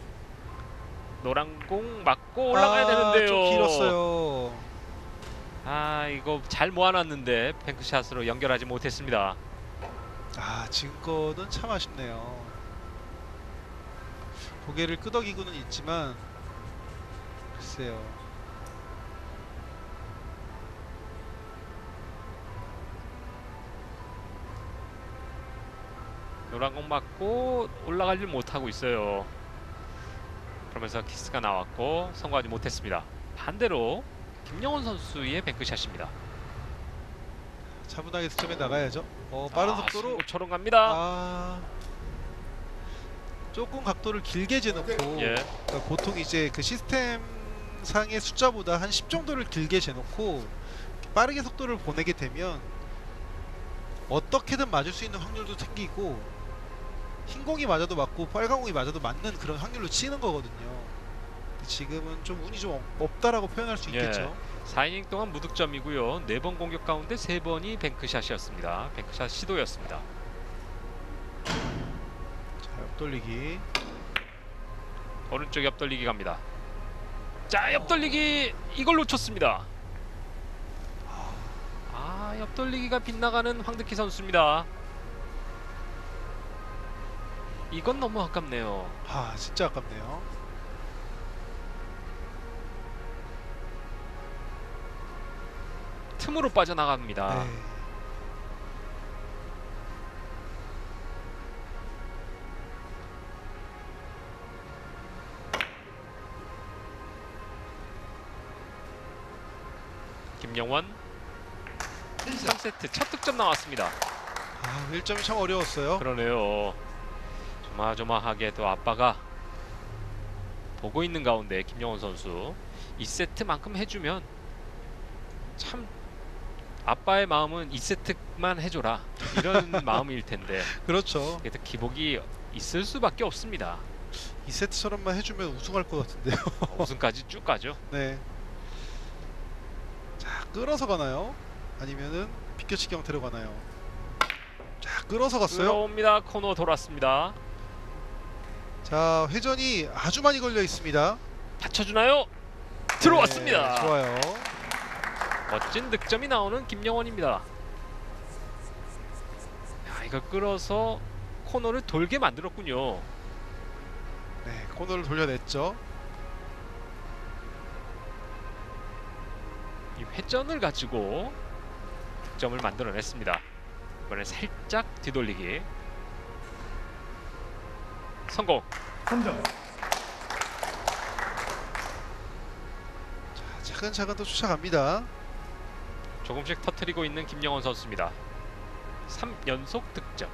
노란 공 맞고 올라가야 아, 되는데요. 좀 길었어요. 아, 이거 잘 모아놨는데 뱅크샷으로 연결하지 못했습니다. 아, 지금 거는 참 아쉽네요. 고개를 끄덕이고는 있지만 글쎄요. 노란 공 맞고 올라가질 못하고 있어요. 그러면서 키스가 나왔고 성공하지 못했습니다. 반대로 김영원 선수의 뱅크샷입니다. 차분하게 득점에 나가야죠. 어, 빠른 아, 속도로. 승부처럼 갑니다. 아, 조금 각도를 길게 재놓고 예. 그러니까 보통 이제 그 시스템 상의 숫자보다 한 십 정도를 길게 재놓고 빠르게 속도를 보내게 되면 어떻게든 맞을 수 있는 확률도 생기고 흰 공이 맞아도 맞고 빨간 공이 맞아도 맞는 그런 확률로 치는 거거든요. 지금은 좀 운이 좀 없- 없다라고 표현할 수 예. 있겠죠. 사 이닝 동안 무득점이고요. 네 번 공격 가운데 세 번이 뱅크샷이었습니다. 뱅크샷 시도였습니다. 자, 옆돌리기. 오른쪽 옆돌리기 갑니다. 자, 옆돌리기 이걸 놓쳤습니다. 아, 옆돌리기가 빗나가는 황득희 선수입니다. 이건 너무 아깝네요. 아, 진짜 아깝네요. 틈으로 빠져나갑니다. 네. 김영원 삼 세트 첫 득점 나왔습니다. 아, 일 점이 참 어려웠어요. 그러네요. 조마조마하게 또 아빠가 보고 있는 가운데 김영원 선수 이 세트만큼 해주면 참 아빠의 마음은 이 세트만 해줘라 이런 마음일 텐데 그렇죠. 그래도 기복이 있을 수밖에 없습니다. 이 세트처럼만 해주면 우승할 것 같은데요. 우승까지 쭉 가죠. 네. 자, 끌어서 가나요? 아니면은 비껴치기 형태로 가나요? 자, 끌어서 갔어요. 들어옵니다. 코너 돌았습니다. 자, 회전이 아주 많이 걸려 있습니다. 받쳐주나요? 들어왔습니다. 네, 좋아요. 멋진 득점이 나오는 김영원입니다. 야, 이걸 끌어서 코너를 돌게 만들었군요. 네, 코너를 돌려냈죠. 이 회전을 가지고 득점을 만들어냈습니다. 이번에 살짝 뒤돌리기 성공. 삼 점. 자, 차근차근 또 쫓아갑니다. 조금씩 터트리고 있는 김영원 선수입니다. 삼 연속 득점.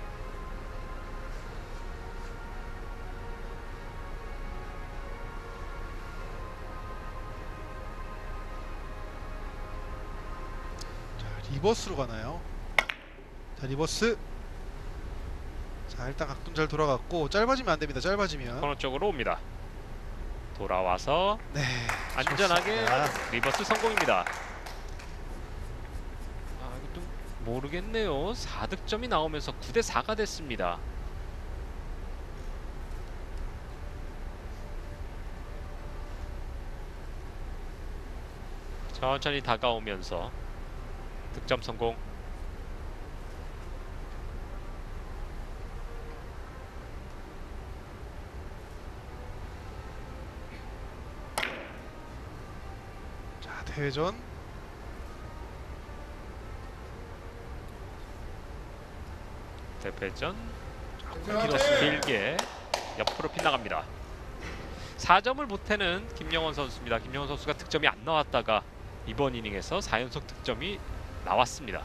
자, 리버스로 가나요? 자, 리버스. 자, 일단 각도 잘 돌아갔고 짧아지면 안 됩니다. 짧아지면. 코너 쪽으로 옵니다. 돌아와서 네. 안전하게 좋습니다. 리버스 성공입니다. 아, 이것도 모르겠네요. 사 득점이 나오면서 구 대 사가 됐습니다. 천천히 다가오면서 득점 성공. 자, 대회전. 대회전 조금 길어서 길었습니다. 길게 옆으로 빗나갑니다. 사 점을 보태는 김영원 선수입니다. 김영원 선수가 득점이 안 나왔다가 이번 이닝에서 사 연속 득점이 나왔습니다.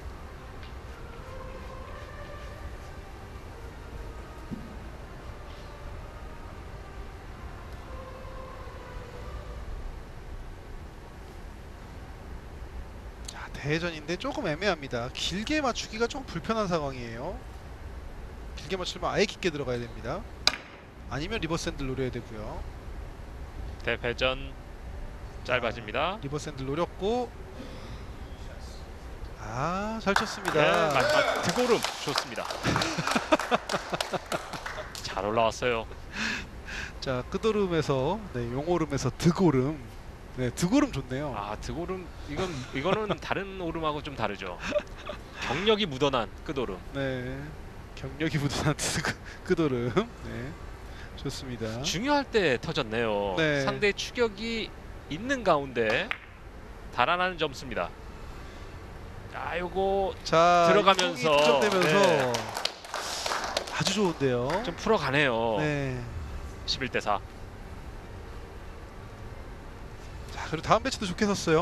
자, 대회전인데 조금 애매합니다. 길게 맞추기가 좀 불편한 상황이에요. 길게 맞추려면 아예 깊게 들어가야 됩니다. 아니면 리버스 핸들 노려야 되고요. 대회전 짧아집니다. 리버스 핸들 노렸고, 아, 잘 쳤습니다. 네, 마지막 드고름 좋습니다. 잘 올라왔어요. 자, 끄도름에서 네, 용오름에서 드고름. 네, 드고름 좋네요. 아, 드고름 이건 이거는 다른 오름하고 좀 다르죠. 경력이 묻어난 끄도름. 네. 경력이 묻어난 끄도름. 네. 좋습니다. 중요할 때 터졌네요. 네. 상대 추격이 있는 가운데 달아나는 점수입니다. 아, 요거 자, 들어가면서, 득점되면서 네. 아주 좋은데요. 좀 풀어가네요. 네. 십일 대 사. 자, 그리고 다음 배치도 좋게 섰어요.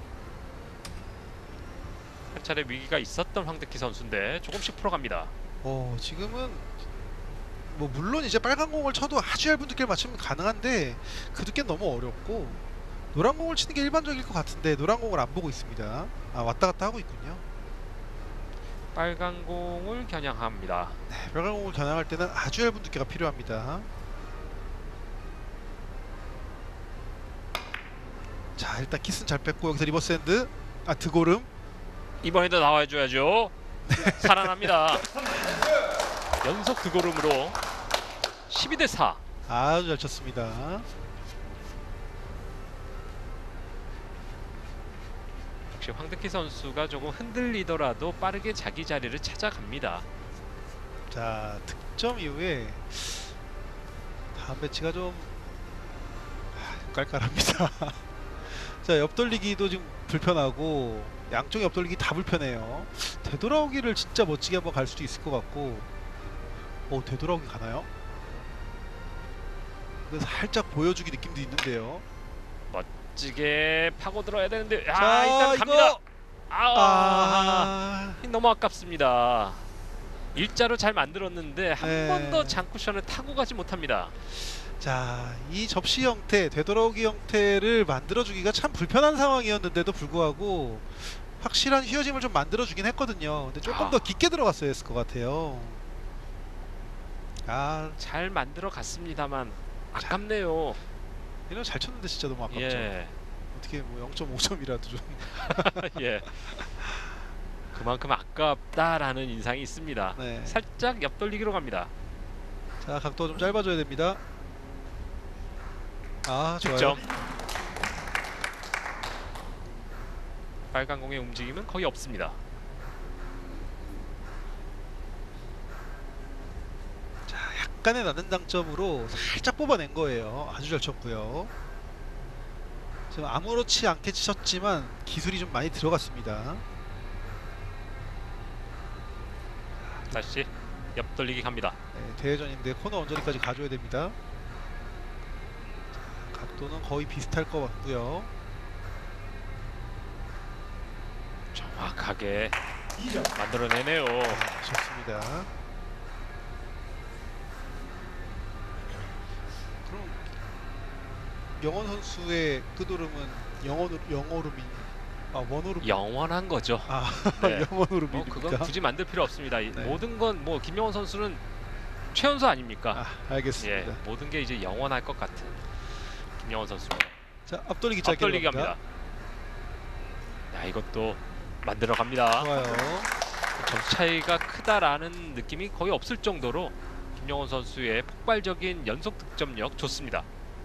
한 차례 위기가 있었던 황득희 선수인데 조금씩 풀어갑니다. 어, 지금은 뭐 물론 이제 빨간 공을 쳐도 아주 얇은 두께를 맞추면 가능한데 그 두께는 너무 어렵고 노란 공을 치는 게 일반적일 것 같은데 노란 공을 안 보고 있습니다. 아, 왔다 갔다 하고 있군요. 빨간 공을 겨냥합니다. 네, 빨간 공을 겨냥할 때는 아주 얇은 두께가 필요합니다. 자, 일단 키스는 잘 뺐고 여기서 리버스 핸드. 아, 드고름. 이번에도 나와줘야죠. 살아납니다. 연속 득골음으로 십이 대 사. 아주 잘 쳤습니다. 역시 황득희 선수가 조금 흔들리더라도 빠르게 자기 자리를 찾아갑니다. 자, 득점 이후에 다음 배치가 좀 아, 깔깔합니다. 자, 옆돌리기도 지금 불편하고 양쪽의 옆돌리기 다 불편해요. 되돌아오기를 진짜 멋지게 한번 갈 수도 있을 것 같고. 오, 되돌아오기 가나요? 근데 살짝 보여주기 느낌도 있는데요. 멋지게 파고 들어야 되는데, 아, 자, 일단 이거! 갑니다. 아, 아, 너무 아깝습니다. 일자로 잘 만들었는데 한 네. 번 더 장쿠션을 타고 가지 못합니다. 자, 이 접시 형태, 되돌아오기 형태를 만들어주기가 참 불편한 상황이었는데도 불구하고 확실한 휘어짐을 좀 만들어주긴 했거든요. 근데 조금 아. 더 깊게 들어갔어야 했을 것 같아요. 아, 잘 만들어 갔습니다만 아깝네요. 이런 잘 쳤는데 진짜 너무 아깝죠. 예. 어떻게 뭐 영 점 오 점이라도 좀. 예. 그만큼 아깝다라는 인상이 있습니다. 네. 살짝 옆돌리기로 갑니다. 자, 각도 좀 짧아져야 됩니다. 아, 좋아요. 득점. 빨간 공의 움직임은 거의 없습니다. 자, 약간의 낮은 당점으로 살짝 뽑아낸 거예요. 아주 잘 쳤고요. 지금 아무렇지 않게 치셨지만 기술이 좀 많이 들어갔습니다. 다시 옆돌리기 갑니다. 네, 대회전인데 코너 언저리까지 가줘야 됩니다. 자, 각도는 거의 비슷할 것 같고요. 정확하게 만들어내네요. 네, 좋습니다. 그럼 영원 선수의 끄도름은 영원 영어름이 아 원오름 영원한 거죠. 아 네. 뭐 영원오름입니까? 그건 굳이 만들 필요 없습니다. 이 네. 모든 건 뭐 김영원 선수는 최연소 아닙니까? 아, 알겠습니다. 예, 모든 게 이제 영원할 것 같은 김영원 선수입니다. 자, 앞돌리기 짧게 앞돌리기 들어갑니다. 갑니다. 야, 이것도 만들어 갑니다. 좋아요. 점수 차이가 크다라는 느낌이 거의 없을 정도로 김영원 선수의 폭발적인 연속 득점력 좋습니다.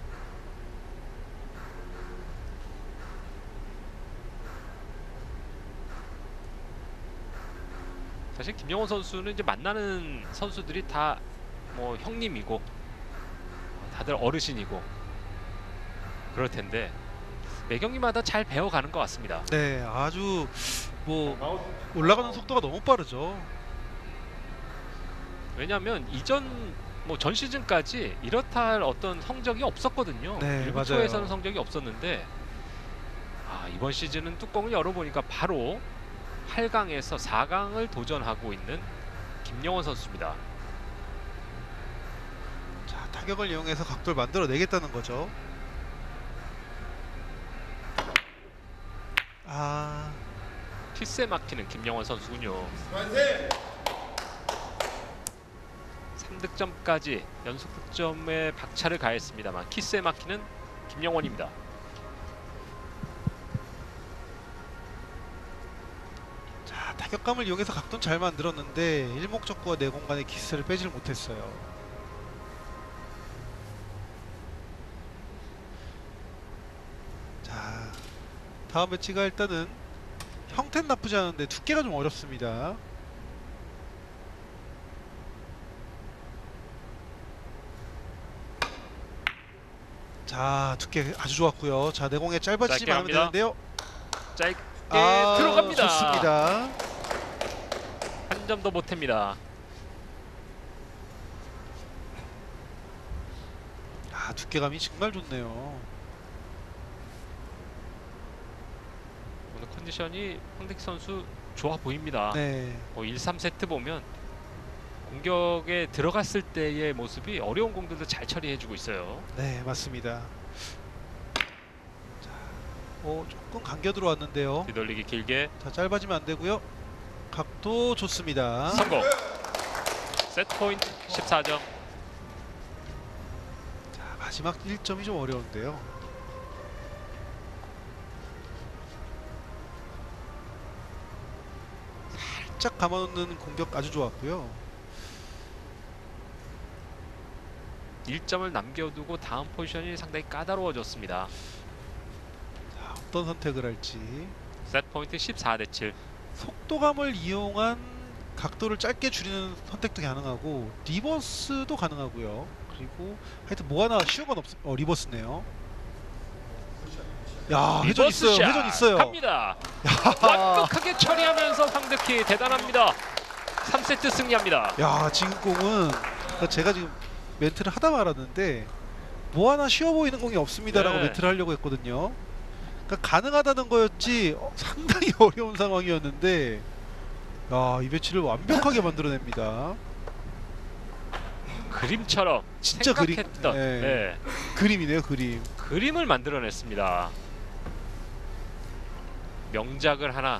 사실 김영원 선수는 이제 만나는 선수들이 다 뭐 형님이고 다들 어르신이고 그럴 텐데 매 경기마다 잘 배워가는 것 같습니다. 네, 아주 뭐 올라가는 속도가 너무 빠르죠. 왜냐하면 이전 뭐 전 시즌까지 이렇다 할 어떤 성적이 없었거든요. 네, 일부 맞아요. 초에서는 성적이 없었는데 아, 이번 시즌은 뚜껑을 열어보니까 바로 팔 강에서 사 강을 도전하고 있는 김영원 선수입니다. 자, 타격을 이용해서 각도를 만들어내겠다는 거죠. 아, 키스에 막히는 김영원 선수군요. 삼 득점까지 연속 득점에 박차를 가했습니다만 키스에 막히는 김영원입니다. 자, 타격감을 이용해서 각도는 잘 만들었는데 일목적구와 내 공간에 키스를 빼질 못했어요. 자, 다음 배치가 일단은 형태는 나쁘지 않은데 두께가 좀 어렵습니다. 자, 두께 아주 좋았고요. 자, 내공에 짧아지지 짧게 않으면 갑니다. 되는데요. 짧게 아, 들어갑니다. 좋습니다. 한 점도 못합니다. 아, 두께감이 정말 좋네요. 오늘 컨디션이 황대기 선수 좋아 보입니다. 네. 어, 일, 삼 세트 보면 공격에 들어갔을 때의 모습이 어려운 공들도 잘 처리해주고 있어요. 네, 맞습니다. 자, 어, 조금 감겨 들어왔는데요. 뒤돌리기 길게 자, 짧아지면 안 되고요. 각도 좋습니다. 성공. 세트 포인트 십사 점. 자, 마지막 일 점이 좀 어려운데요. 살짝 감아놓는 공격 아주 좋았고요. 일 점을 남겨두고 다음 포지션이 상당히 까다로워졌습니다. 자, 어떤 선택을 할지. 세트 포인트 십사 대 칠. 속도감을 이용한 각도를 짧게 줄이는 선택도 가능하고 리버스도 가능하고요. 그리고 하여튼 뭐 하나 쉬운 건 없. 어, 리버스네요. 야, 회전 리버스 있어요. 샷 회전 있어요. 갑니다. 야, 완벽하게 처리하면서 황득희 대단합니다. 삼 세트 승리합니다. 야, 지금 공은 그러니까 제가 지금 멘트를 하다 말았는데 뭐 하나 쉬워 보이는 공이 없습니다라고 네. 멘트를 하려고 했거든요. 그러니까 가능하다는 거였지 어, 상당히 어려운 상황이었는데 야, 이 배치를 완벽하게 만들어냅니다. 그림처럼 진짜 그림. 생각했던 네. 네. 그림이네요, 그림. 그림을 만들어냈습니다. 명작을 하나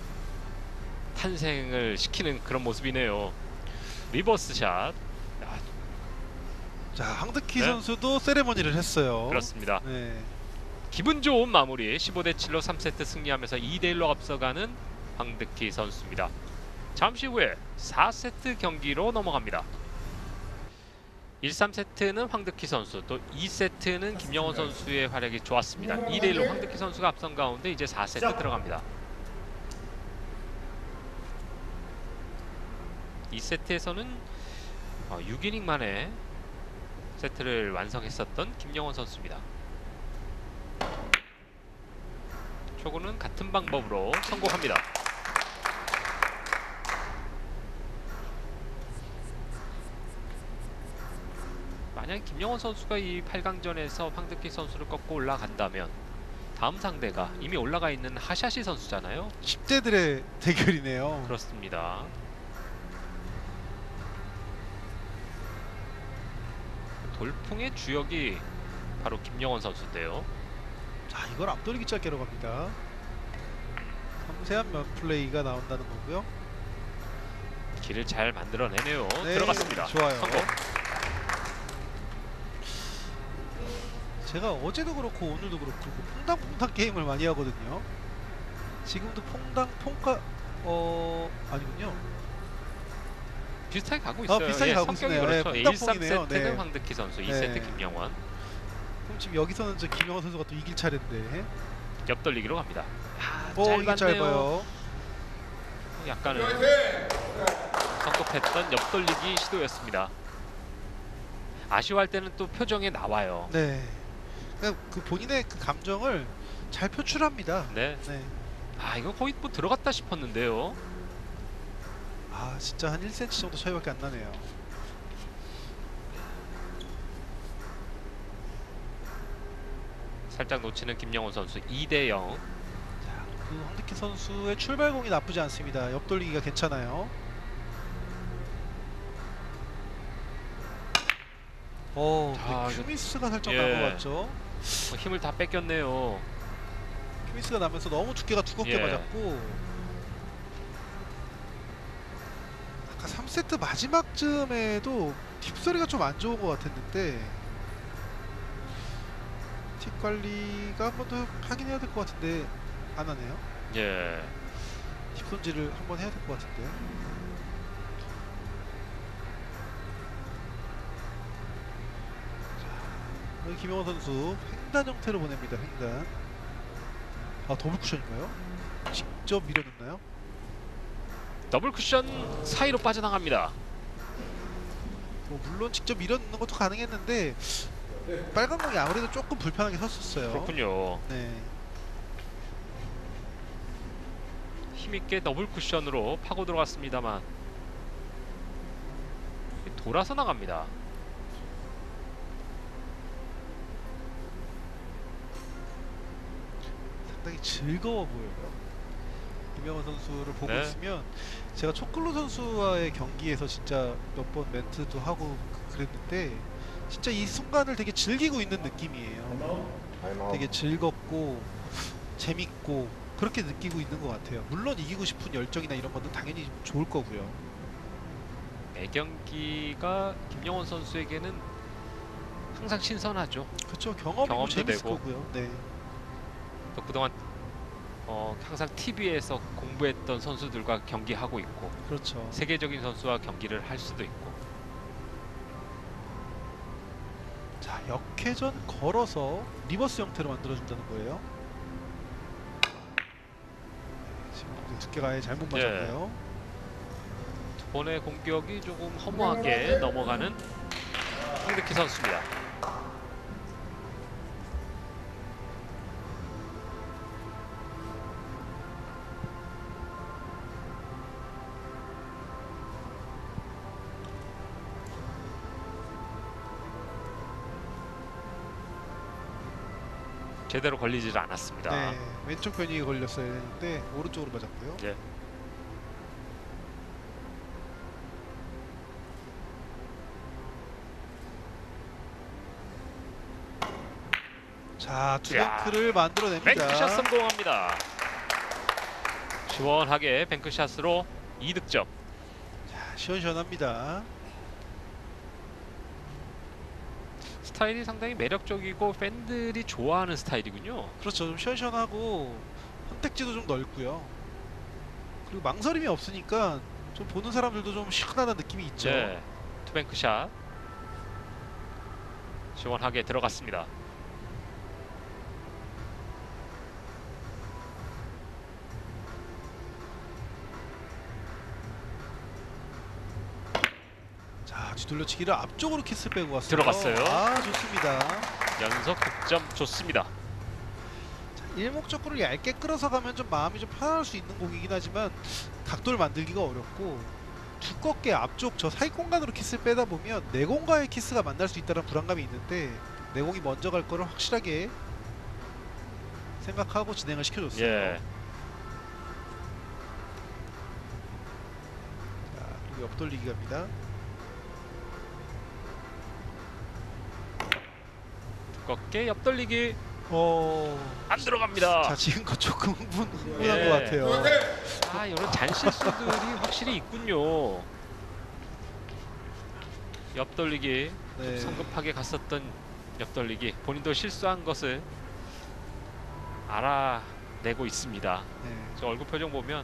탄생을 시키는 그런 모습이네요. 리버스 샷. 아, 자, 황득희 네. 선수도 세레머니를 했어요. 그렇습니다. 네. 기분 좋은 마무리. 십오 대 칠로 삼 세트 승리하면서 이 대 일로 앞서가는 황득희 선수입니다. 잠시 후에 사 세트 경기로 넘어갑니다. 일, 삼 세트는 황득희 선수, 또 이 세트는 김영원 선수의 활약이 좋았습니다. 이 대 일로 황득희 선수가 앞선 가운데 이제 사 세트 들어갑니다. 이 세트에서는 육 이닝 만에 세트를 완성했었던 김영원 선수입니다. 초구는 같은 방법으로 성공합니다. 만약 김영원 선수가 이 팔 강전에서 황득희 선수를 꺾고 올라간다면 다음 상대가 이미 올라가 있는 하샤시 선수잖아요. 십 대들의 대결이네요. 그렇습니다. 돌풍의 주역이 바로 김영원 선수인데요. 자, 이걸 앞돌리기 짧게로 갑니다. 섬세한 면 플레이가 나온다는 거고요. 길을 잘 만들어내네요. 네, 들어갔습니다. 좋아요. 성공. 제가 어제도 그렇고 오늘도 그렇고 퐁당퐁당 게임을 많이 하거든요. 지금도 퐁당 퐁까 어 아니군요. 비슷하게 가고 아, 있어요. 비슷하게 예, 가고 성격이 있네요. 그렇죠. 네, 일, 삼 퐁당퐁이네요. 세트는 네. 황득희 선수, 이 네. 세트 김영원. 그럼 지금 여기서는 저 김영원 선수가 또 이길 차례인데. 옆돌리기로 갑니다. 아, 어, 이게 짧았네요. 짧아요. 약간은 성급했던 옆돌리기 시도였습니다. 아쉬워할 때는 또 표정에 나와요. 네. 그냥 그 본인의 그 감정을 잘 표출합니다. 네. 네. 아, 이거 거의 뭐 들어갔다 싶었는데요. 아, 진짜 한 일 센티미터 정도 차이밖에 안 나네요. 살짝 놓치는 김영원 선수 이 대 영. 자, 그 황득희 선수의 출발공이 나쁘지 않습니다. 옆돌리기가 괜찮아요. 어, 자, 근데 이거- 큐미스가 살짝 예. 난 것 같죠? 뭐 힘을 다 뺏겼네요. 큐미스가 나면서 너무 두께가 두껍게 예. 맞았고 아까 삼 세트 마지막쯤에도 팁소리가 좀 안 좋은 것 같았는데 팁 관리가 한 번 더 하긴 해야 될 것 같은데 안 하네요. 예. 팁 손질을 한 번 해야 될 것 같은데. 자, 여기 김영원 선수 횡단 형태로 보냅니다. 횡단. 아, 더블 쿠션인가요? 직접 직접 밀어넣나요? 더블 쿠션 사이로 빠져나갑니다. 뭐 물론 직접 밀어넣는 것도 가능했는데 빨간 공이 아무래도 조금 불편하게 섰었어요. 그렇군요. 네. 힘있게 더블 쿠션으로 파고 들어갔습니다만 돌아서 나갑니다. 상당히 즐거워 보여요. 김영원 선수를 보고 네. 있으면 제가 초클로 선수와의 경기에서 진짜 몇 번 멘트도 하고 그- 그랬는데 진짜 이 순간을 되게 즐기고 있는 느낌이에요. 되게 즐겁고 재밌고 그렇게 느끼고 있는 것 같아요. 물론 이기고 싶은 열정이나 이런 것도 당연히 좋을 거고요. 매 경기가 김영원 선수에게는 항상 신선하죠. 그렇죠. 경험이고 경험도 재밌을 되고. 거고요. 네. 또 그동안 어, 항상 티비에서 공부했던 선수들과 경기하고 있고 그렇죠. 세계적인 선수와 경기를 할 수도 있고. 자, 역회전 걸어서 리버스 형태로 만들어준다는 거예요. 지금 두께가 아예 잘못 예. 맞았네요. 두 번의 공격이 조금 허무하게 넘어가는 황득희 선수입니다. 제대로 걸리질 않았습니다. 네, 왼쪽 변이에 걸렸어야 되는데 오른쪽으로 맞았고요. 예. 자, 두 야. 뱅크를 만들어냅니다. 뱅크샷 성공합니다. 시원하게 뱅크샷으로 이 득점. 자, 시원시원합니다. 스타일이 상당히 매력적이고 팬들이 좋아하는 스타일이군요. 그렇죠. 좀 시원시원하고 선택지도 좀 넓고요. 그리고 망설임이 없으니까 좀 보는 사람들도 좀 시원하다는 느낌이 있죠. 네. 투뱅크샷 시원하게 들어갔습니다. 자, 뒤돌려치기를 앞쪽으로 키스 빼고 왔어요. 들어갔어요. 아, 좋습니다. 연속 득점 좋습니다. 자, 일목적구를 얇게 끌어서 가면 좀 마음이 좀 편할 수 있는 공이긴 하지만 각도를 만들기가 어렵고 두껍게 앞쪽 저 사이 공간으로 키스를 빼다 보면 내공과의 키스가 만날 수 있다는 불안감이 있는데 내공이 먼저 갈 거를 확실하게 생각하고 진행을 시켜줬어요. 예. 자, 그리고 옆돌리기 갑니다. 두껍게 옆돌리기 어... 안 들어갑니다. 자, 지금껏 조금 흥분, 흥분한 예. 것 같아요. 아, 이런 잔실수들이 확실히 있군요. 옆돌리기 좀 네. 성급하게 갔었던 옆돌리기 본인도 실수한 것을 알아내고 있습니다. 네. 저 얼굴 표정 보면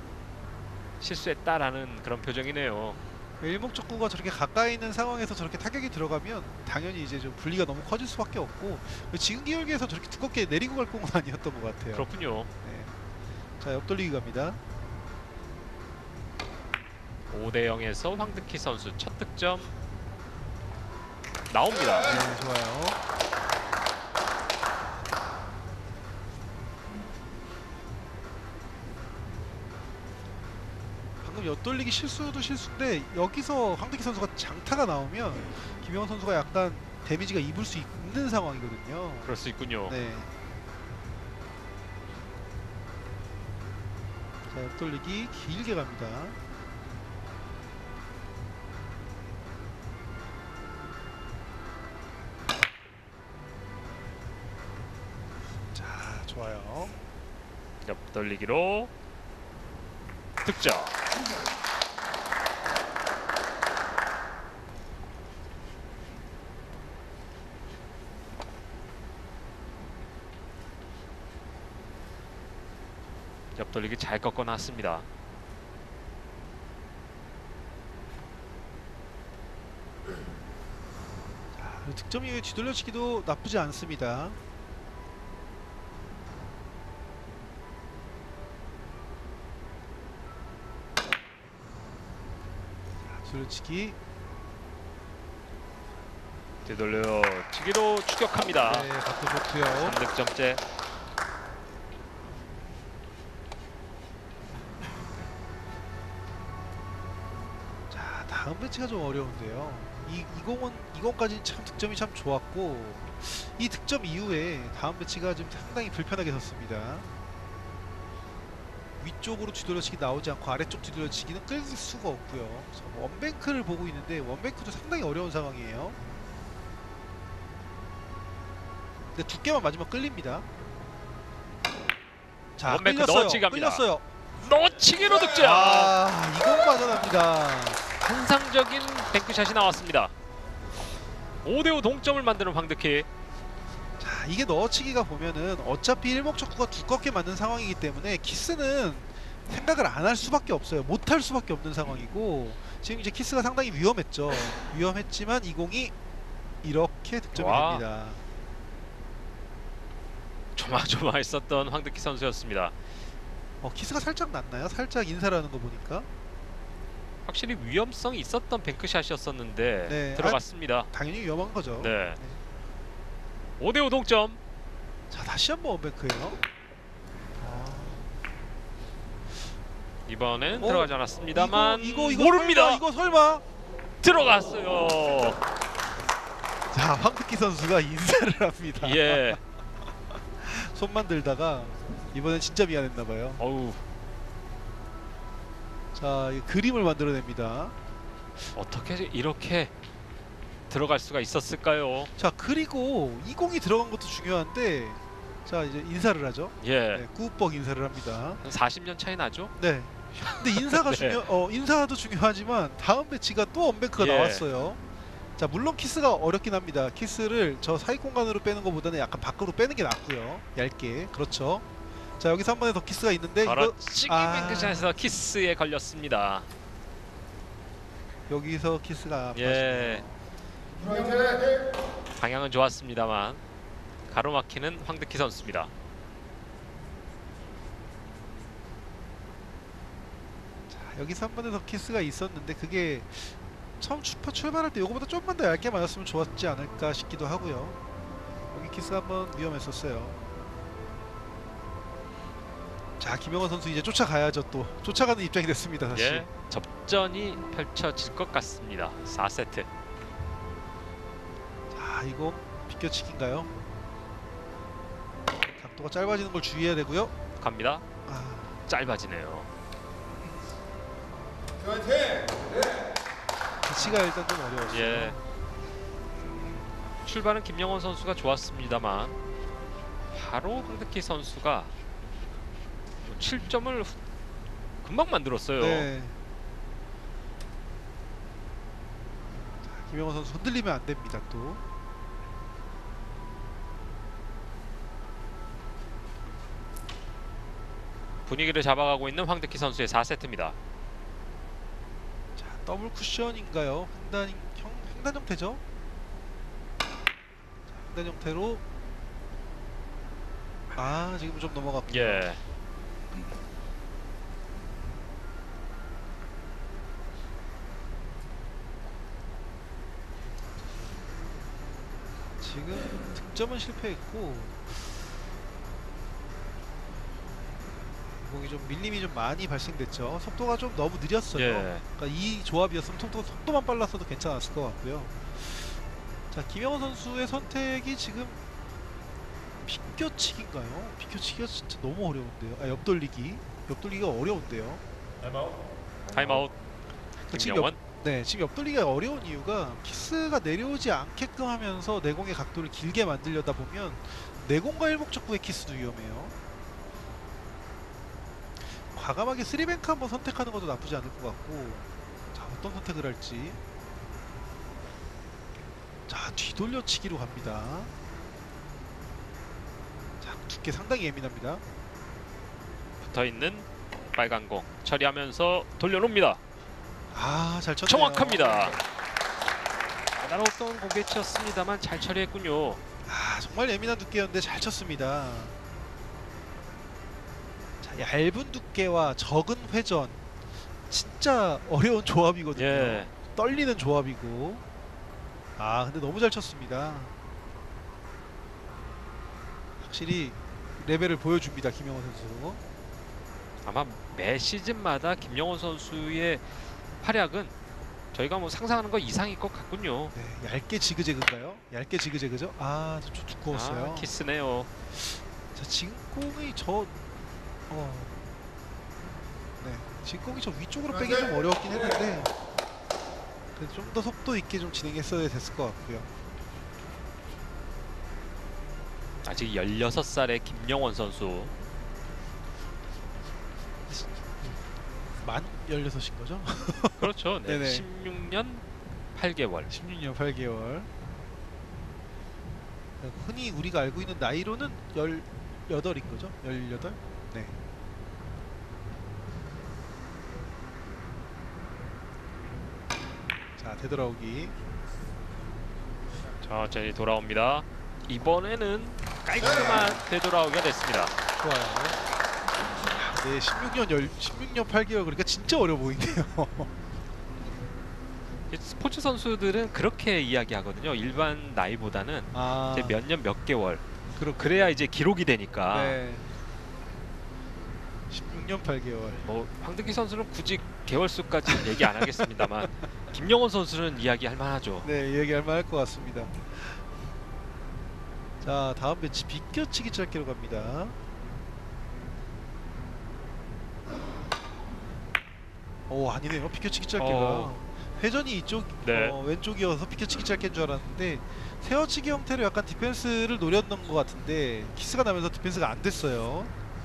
실수했다라는 그런 표정이네요. 일목적구가 저렇게 가까이 있는 상황에서 저렇게 타격이 들어가면 당연히 이제 좀 분리가 너무 커질 수밖에 없고 지금 기울기에서 저렇게 두껍게 내리고 갈 공은 아니었던 것 같아요. 그렇군요. 네. 자, 옆돌리기 갑니다. 오 대 영에서 황득희 선수 첫 득점 나옵니다. 네, 좋아요. 방금 옆돌리기 실수도 실수인데 여기서 황득희 선수가 장타가 나오면 김영원 선수가 약간 데미지가 입을 수 있는 상황이거든요. 그럴 수 있군요. 네. 자, 옆돌리기 길게 갑니다. 자, 좋아요. 옆돌리기로 득점. 옆돌리기 잘 꺾어놨습니다. 자, 득점 이후에 뒤돌려치기도 나쁘지 않습니다. 뒤돌려치기. 되돌려 치기로 추격합니다. 네, 각도 좋고요. 삼 득점째. 자, 다음 배치가 좀 어려운데요. 이 이공은 이공까지 참 득점이 참 좋았고 이 득점 이후에 다음 배치가 좀 상당히 불편하게 섰습니다. 위쪽으로 뒤돌려치기 나오지 않고 아래쪽 뒤돌려치기는 끌 수가 없고요. 자, 뭐 원뱅크를 보고 있는데 원뱅크도 상당히 어려운 상황이에요. 근데 두께만 맞으면 끌립니다. 자, 원뱅크 끌렸어요. 넣어치기 합니다. 끌렸어요. 넣어치기로 득점. 아, 이건 빠져납니다. 환상적인 뱅크샷이 나왔습니다. 오 대 오 동점을 만드는 황득희. 자, 이게 넣어치기가 보면은 어차피 일목적구가 두껍게 맞는 상황이기 때문에 키스는 생각을 안 할 수밖에 없어요. 못 할 수밖에 없는 상황이고 지금 이제 키스가 상당히 위험했죠. 위험했지만 이 공이 이렇게 득점이 와. 됩니다. 조마조마했었던 황득희 선수였습니다. 어, 키스가 살짝 났나요? 살짝 인사를 하는 거 보니까 확실히 위험성이 있었던 뱅크샷이었었는데 네, 들어갔습니다. 당연히 위험한 거죠. 네. 오 대 오 동점. 자, 다시 한번 원뱅크예요. 아, 이번엔 어? 들어가지 않았습니다만 이거 이거, 이거 모릅니다. 설마, 이거 설마. 들어갔어요. 자, 황득희 선수가 인사를 합니다. 예. 손만 들다가 이번엔 진짜 미안했나 봐요. 어우, 자, 이 그림을 만들어냅니다. 어떻게 이렇게 들어갈 수가 있었을까요? 자, 그리고 이 공이 들어간 것도 중요한데 자, 이제 인사를 하죠. 예. 네, 꾸벅 인사를 합니다. 한 사십 년 차이 나죠? 네. 근데 인사가 네. 중요 어, 인사도 중요하지만 다음 배치가 또 원뱅크가 예. 나왔어요. 자, 물론 키스가 어렵긴 합니다. 키스를 저 사이 공간으로 빼는 것보다는 약간 밖으로 빼는 게 낫고요. 얇게. 그렇죠. 자, 여기서 한 번에 더 키스가 있는데 이거 걸어치기 아. 뱅크샷에서 키스에 걸렸습니다. 여기서 키스가 예. 빠지네요. 방향은 좋았습니다만 가로막히는 황득희 선수입니다. 자, 여기서 한 번에 더 키스가 있었는데 그게 처음 슈퍼 출발할 때 요거보다 조금만 더 얇게 맞았으면 좋았지 않을까 싶기도 하고요. 여기 키스 한번 위험했었어요. 자, 김영원 선수 이제 쫓아가야죠. 또 쫓아가는 입장이 됐습니다. 다시. 예. 접전이 펼쳐질 것 같습니다. 사 세트. 자, 이거 비껴치기인가요? 각도가 짧아지는 걸 주의해야 되고요. 갑니다. 아, 짧아지네요. 배치가 일단 좀 어려웠어요. 예. 출발은 김영원 선수가 좋았습니다만 바로 황득희 선수가 칠 점을 금방 만들었어요. 네. 자, 김영원 선수 흔들리면 안 됩니다. 또. 분위기를 잡아가고 있는 황득희 선수의 사 세트입니다. 자, 더블 쿠션인가요? 횡단 형 횡단 형태죠? 자, 횡단 형태로 아, 지금 좀 넘어갔고. 예. 지금 득점은 실패했고 공이 좀 밀림이 좀 많이 발생됐죠. 속도가 좀 너무 느렸어요. 예. 그러니까 이 조합이었으면 속도, 속도만 빨랐어도 괜찮았을 것 같고요. 자, 김영원 선수의 선택이 지금 비껴치기인가요? 비껴치기가 진짜 너무 어려운데요. 아, 옆돌리기. 옆돌리기가 어려운데요. 타임아웃. 그 지금 김영원. 옆, 네, 지금 옆돌리기가 어려운 이유가 키스가 내려오지 않게끔 하면서 내공의 각도를 길게 만들려다 보면 내공과 일목적구의 키스도 위험해요. 과감하게 쓰리뱅크 한번 선택하는 것도 나쁘지 않을 것 같고. 자, 어떤 선택을 할지. 자, 뒤돌려치기로 갑니다. 자, 두께 상당히 예민합니다. 붙어있는 빨간 공 처리하면서 돌려놓습니다. 아, 잘 쳤네요. 정확합니다. 까다로웠던 공배치였습니다만 잘 처리했군요. 아, 정말 예민한 두께였는데 잘 쳤습니다. 자, 얇은 두께와 적은 회전 진짜 어려운 조합이거든요. 예. 떨리는 조합이고. 아 근데 너무 잘 쳤습니다. 확실히 레벨을 보여줍니다 김영원 선수. 아마 매 시즌마다 김영원 선수의 활약은 저희가 뭐 상상하는 거 이상일 것 같군요. 네, 얇게 지그재그인가요? 얇게 지그재그죠? 아, 좀 두꺼웠어요. 아, 키스네요. 자, 진공이 저 어. 네. 진공이 저 위쪽으로 빼기 좀 어려웠긴 했는데 그래도 좀 더 속도 있게 좀 진행했어야 됐을 것 같고요. 아직 열여섯 살의 김영원 선수. 만 열여섯인 거죠? 그렇죠. 네. 네네. 십육 년 팔 개월. 십육 년 팔 개월. 흔히 우리가 알고 있는 나이로는 열여덟인 거죠? 열여덟? 네. 자, 되돌아오기. 천천히 돌아옵니다. 이번에는 깔끔한 되돌아오기가 됐습니다. 좋아요. 네, 십육 년 열 십육 년 팔 개월 그러니까 진짜 어려 보이네요. 이 스포츠 선수들은 그렇게 이야기하거든요. 일반 나이보다는 아, 이제 몇 년 몇 개월. 그렇 그래야 이제 기록이 되니까. 네. 십육 년 팔 개월. 뭐 황득기 선수는 굳이 개월 수까지 얘기 안 하겠습니다만 김영원 선수는 이야기할 만하죠. 네, 얘기할 만할 것 같습니다. 자, 다음 배치 비껴치기 짧게로 갑니다. 오, 아니네요. 비껴치기 짧게가 어. 회전이 이쪽 네. 어, 왼쪽이어서 비껴치기 짧게인 줄 알았는데 세워치기 형태로 약간 디펜스를 노렸던 것 같은데 키스가 나면서 디펜스가 안 됐어요.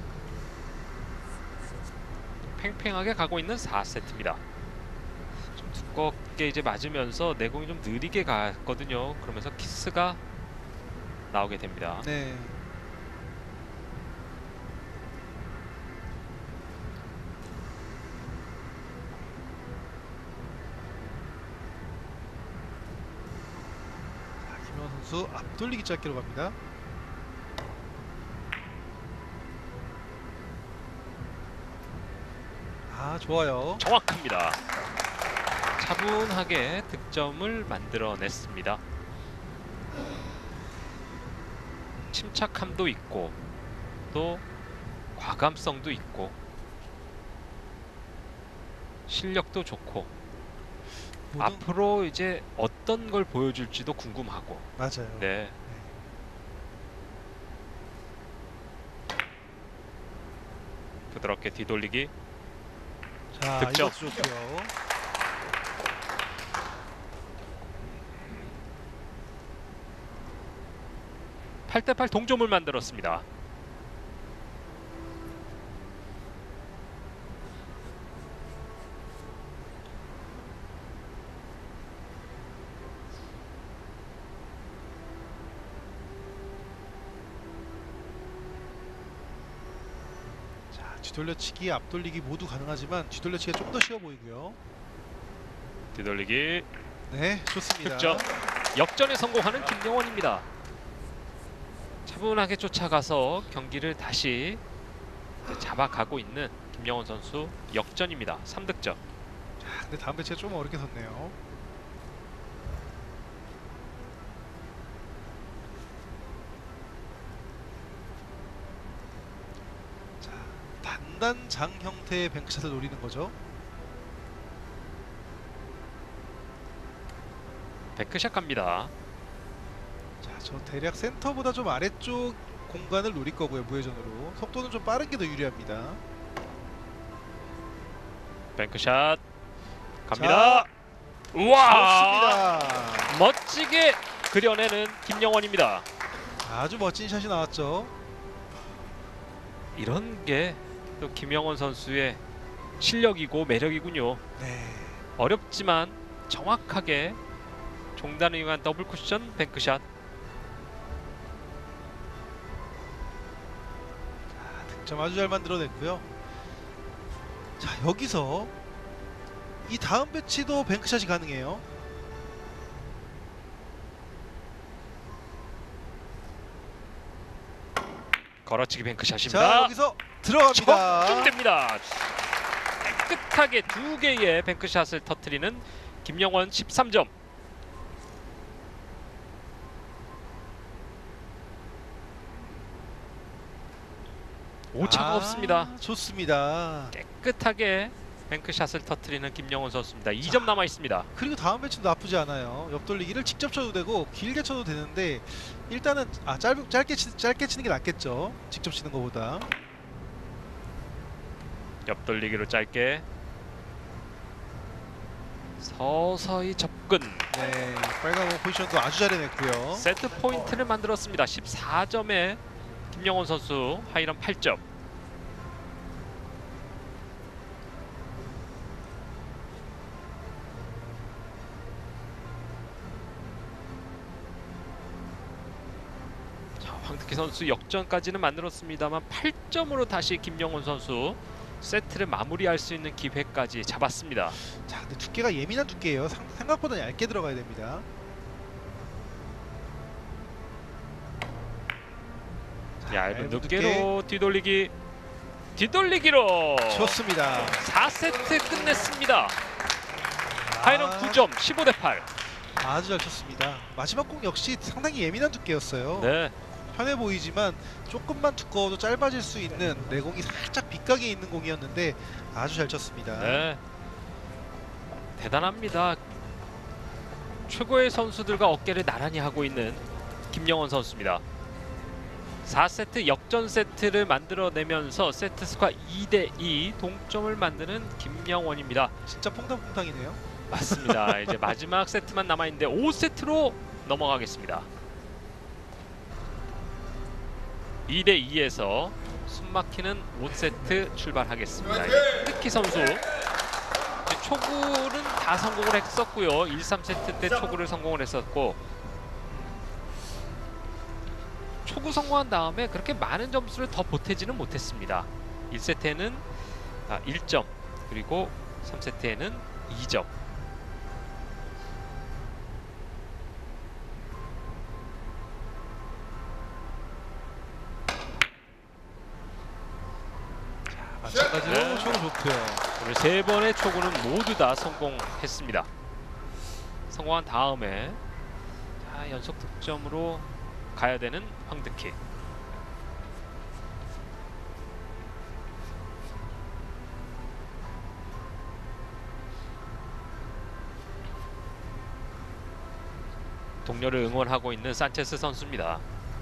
팽팽하게 가고 있는 사 세트입니다. 좀 두껍게 이제 맞으면서 내공이 좀 느리게 갔거든요. 그러면서 키스가 나오게 됩니다. 네. 자, 김영원 선수 앞돌리기 짧게로 갑니다. 아, 좋아요. 정확합니다. 차분하게 득점을 만들어냈습니다. 침착함도 있고 또 과감성도 있고 실력도 좋고 모든- 앞으로 이제 어떤 걸 보여줄지도 궁금하고. 맞아요. 네. 부드럽게 뒤돌리기. 자, 득점. 이것도 좋고요. 팔 대 팔 동점을 만들었습니다. 자, 뒤돌려치기, 앞돌리기 모두 가능하지만 뒤돌려치기가 좀 더 쉬워 보이고요. 뒤돌리기. 네, 좋습니다. 득점. 역전에 성공하는 김영원입니다. 차분하게 쫓아가서 경기를 다시 잡아가고 있는 김영원 선수 역전입니다. 삼 득점. 자, 근데 다음 배치가 좀 어렵게 섰네요. 자, 단단장 형태의 뱅크샷을 노리는 거죠. 백크샷 갑니다. 자, 저 대략 센터보다 좀 아래쪽 공간을 노릴 거고요. 무회전으로. 속도는 좀 빠른 게 더 유리합니다. 뱅크샷 갑니다. 우와! 좋습니다. 멋지게 그려내는 김영원입니다. 아주 멋진 샷이 나왔죠. 이런 게 또 김영원 선수의 실력이고 매력이군요. 네. 어렵지만 정확하게 종단을 이용한 더블 쿠션 뱅크샷. 자, 득점 아주 잘 만들어냈고요. 자, 여기서 이 다음 배치도 뱅크샷이 가능해요. 걸어치기 뱅크샷입니다. 자, 여기서 들어갑니다. 적중됩니다. 깨끗하게 두 개의 뱅크샷을 터트리는 김영원 십삼 점. 오차가 아, 없습니다. 좋습니다. 깨끗하게 뱅크샷을 터트리는 김영원 선수입니다. 이 점 남아 있습니다. 그리고 다음 배치도 나쁘지 않아요. 옆돌리기를 직접 쳐도 되고 길게 쳐도 되는데 일단은 아 짧, 짧게 치, 짧게 치는 게 낫겠죠. 직접 치는 것보다. 옆돌리기로 짧게 서서히 접근. 네, 빨간 공 포지션도 아주 잘 해냈고요. 세트 포인트를 만들었습니다. 십사 점에 김영원 선수 하이런 팔 점. 자, 황득희 선수 역전까지는 만들었습니다만 팔 점으로 다시 김영원 선수 세트를 마무리할 수 있는 기회까지 잡았습니다. 자, 근데 두께가 예민한 두께예요. 상- 생각보다 얇게 들어가야 됩니다. 자, 얇은 얇은 두께로 뒤돌리기. 뒤돌리기로 좋습니다. 사 세트 끝냈습니다. 하이런 아, 구 점, 십오 대 팔. 아주 잘 쳤습니다. 마지막 공 역시 상당히 예민한 두께였어요. 네. 편해 보이지만 조금만 두꺼워도 짧아질 수 있는 내공이 살짝 빗각에 있는 공이었는데 아주 잘 쳤습니다. 네. 대단합니다. 최고의 선수들과 어깨를 나란히 하고 있는 김영원 선수입니다. 사 세트 역전 세트를 만들어내면서 세트 스코어 이 대 이 동점을 만드는 김영원입니다. 진짜 퐁당퐁당이네요. 맞습니다. 이제 마지막 세트만 남아있는데 오 세트로 넘어가겠습니다. 이 대 이에서 숨막히는 오 세트 출발하겠습니다. 황득희 선수 이제 초구는 다 성공을 했었고요. 일, 삼 세트 때 초구를 성공을 했었고 초구 성공한 다음에 그렇게 많은 점수를 더 보태지는 못했습니다. 일 세트에는 아, 일 점 그리고 삼 세트에는 이 점. 마찬가지로 네. 초구 좋고요. 오늘 세 번의 초구는 모두 다 성공했습니다. 성공한 다음에 자, 연속 득점으로 가야 되는 황득희. 동료를 응원하고 있는 산체스 선수입니다.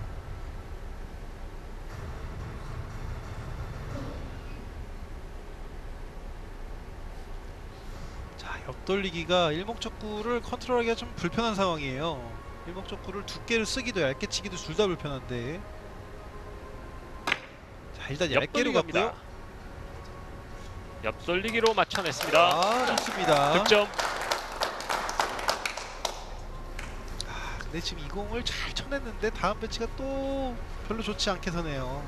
자, 옆돌리기가 일목적구를 컨트롤하기가 좀 불편한 상황이에요. 일목적구를 두께를 쓰기도 얇게 치기도 둘 다 불편한데. 자, 일단 얇게로 옆돌리기 갔고요. 갑니다. 옆돌리기로 맞춰냈습니다. 아, 좋습니다. 득점. 아, 근데 지금 이 공을 잘 쳐냈는데 다음 배치가 또 별로 좋지 않게 서네요.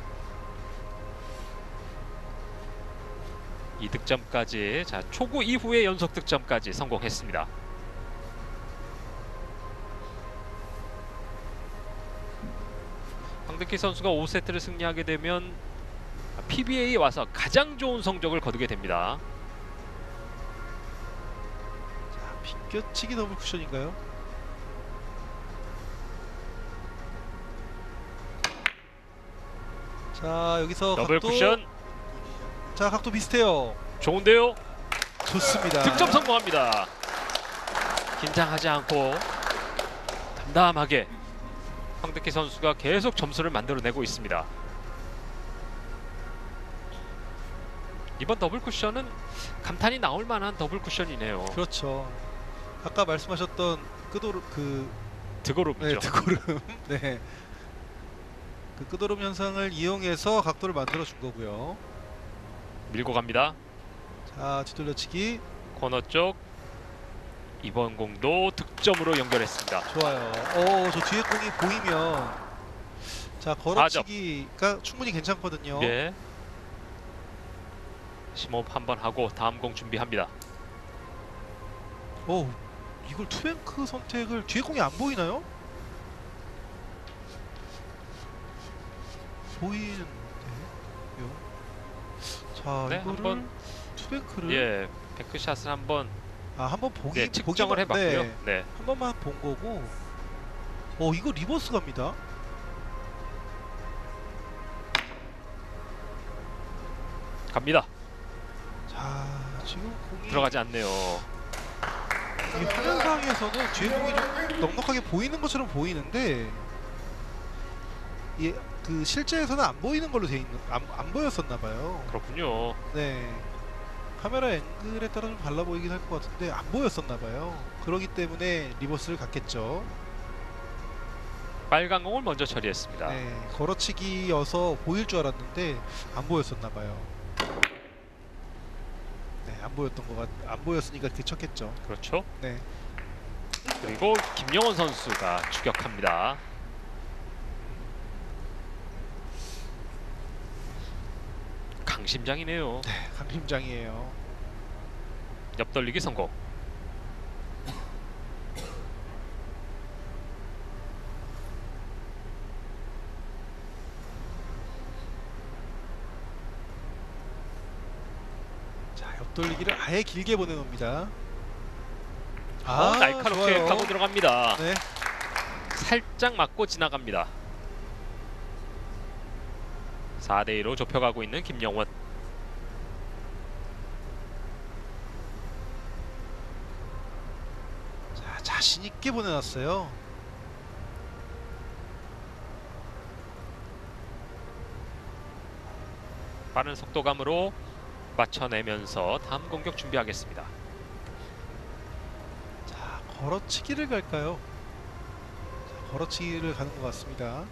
이 득점까지 자 초구 이후에 연속 득점까지 성공했습니다. 황득희 선수가 오 세트를 승리하게 되면 피비에이에 와서 가장 좋은 성적을 거두게 됩니다. 자, 비껴치기 더블 쿠션인가요? 자, 여기서 더블 각도, 쿠션 자, 각도 비슷해요. 좋은데요. 좋습니다. 득점 성공합니다. 긴장하지 않고 담담하게 황득희 선수가 계속 점수를 만들어내고 있습니다. 이번 더블 쿠션은 감탄이 나올 만한 더블 쿠션이네요. 그렇죠. 아까 말씀하셨던 끄도르 그 드고름이죠. 네, 드고름. 네. 그 끄도름 현상을 이용해서 각도를 만들어 준 거고요. 밀고 갑니다. 자, 뒤돌려치기 코너 쪽 이번 공도 득점으로 연결했습니다. 좋아요. 어, 저 뒤에 공이 보이면 자, 걸어치기가 충분히 괜찮거든요. 예. 심호흡 한번 하고 다음 공 준비합니다. 오, 이걸 투뱅크 선택을 뒤에 공이 안 보이나요? 보이는데요. 자, 네, 이거를 한번 투뱅크를 예, 뱅크샷을 한번 아, 한번 보기 네, 측정을 보기만- 해봤고요. 네, 네. 한 번만 본 거고. 어, 이거 리버스 갑니다. 갑니다. 자, 지금 공이 들어가지 않네요. 이 화면상에서는 뒤에 공이 좀 넉넉하게 보이는 것처럼 보이는데, 예, 그 실제에서는 안 보이는 걸로 돼 있는, 안, 안 보였었나 봐요. 그렇군요. 네. 카메라 앵글에 따라 좀 달라 보이긴 할 것 같은데 안 보였었나 봐요. 그러기 때문에 리버스를 갔겠죠. 빨간 공을 먼저 처리했습니다. 네, 걸어치기여서 보일 줄 알았는데 안 보였었나 봐요. 네, 안 보였던 거 같, 안 보였으니까 그렇게 쳤겠죠. 그렇죠. 네. 그리고 김영원 선수가 추격합니다. 강심장이네요. 네, 강심장이에요. 옆돌리기 성공. 자, 옆돌리기를 아예 길게 보내놓습니다. 아, 날카롭게 좋아요. 파고 들어갑니다. 네. 살짝 맞고 지나갑니다. 사 대 이로 좁혀가고 있는 김영원. 자, 자신 있게 보내놨어요. 빠른 속도감으로 맞춰내면서 다음 공격 준비하겠습니다. 자, 걸어치기를 갈까요? 자, 걸어치기를 가는 것 같습니다.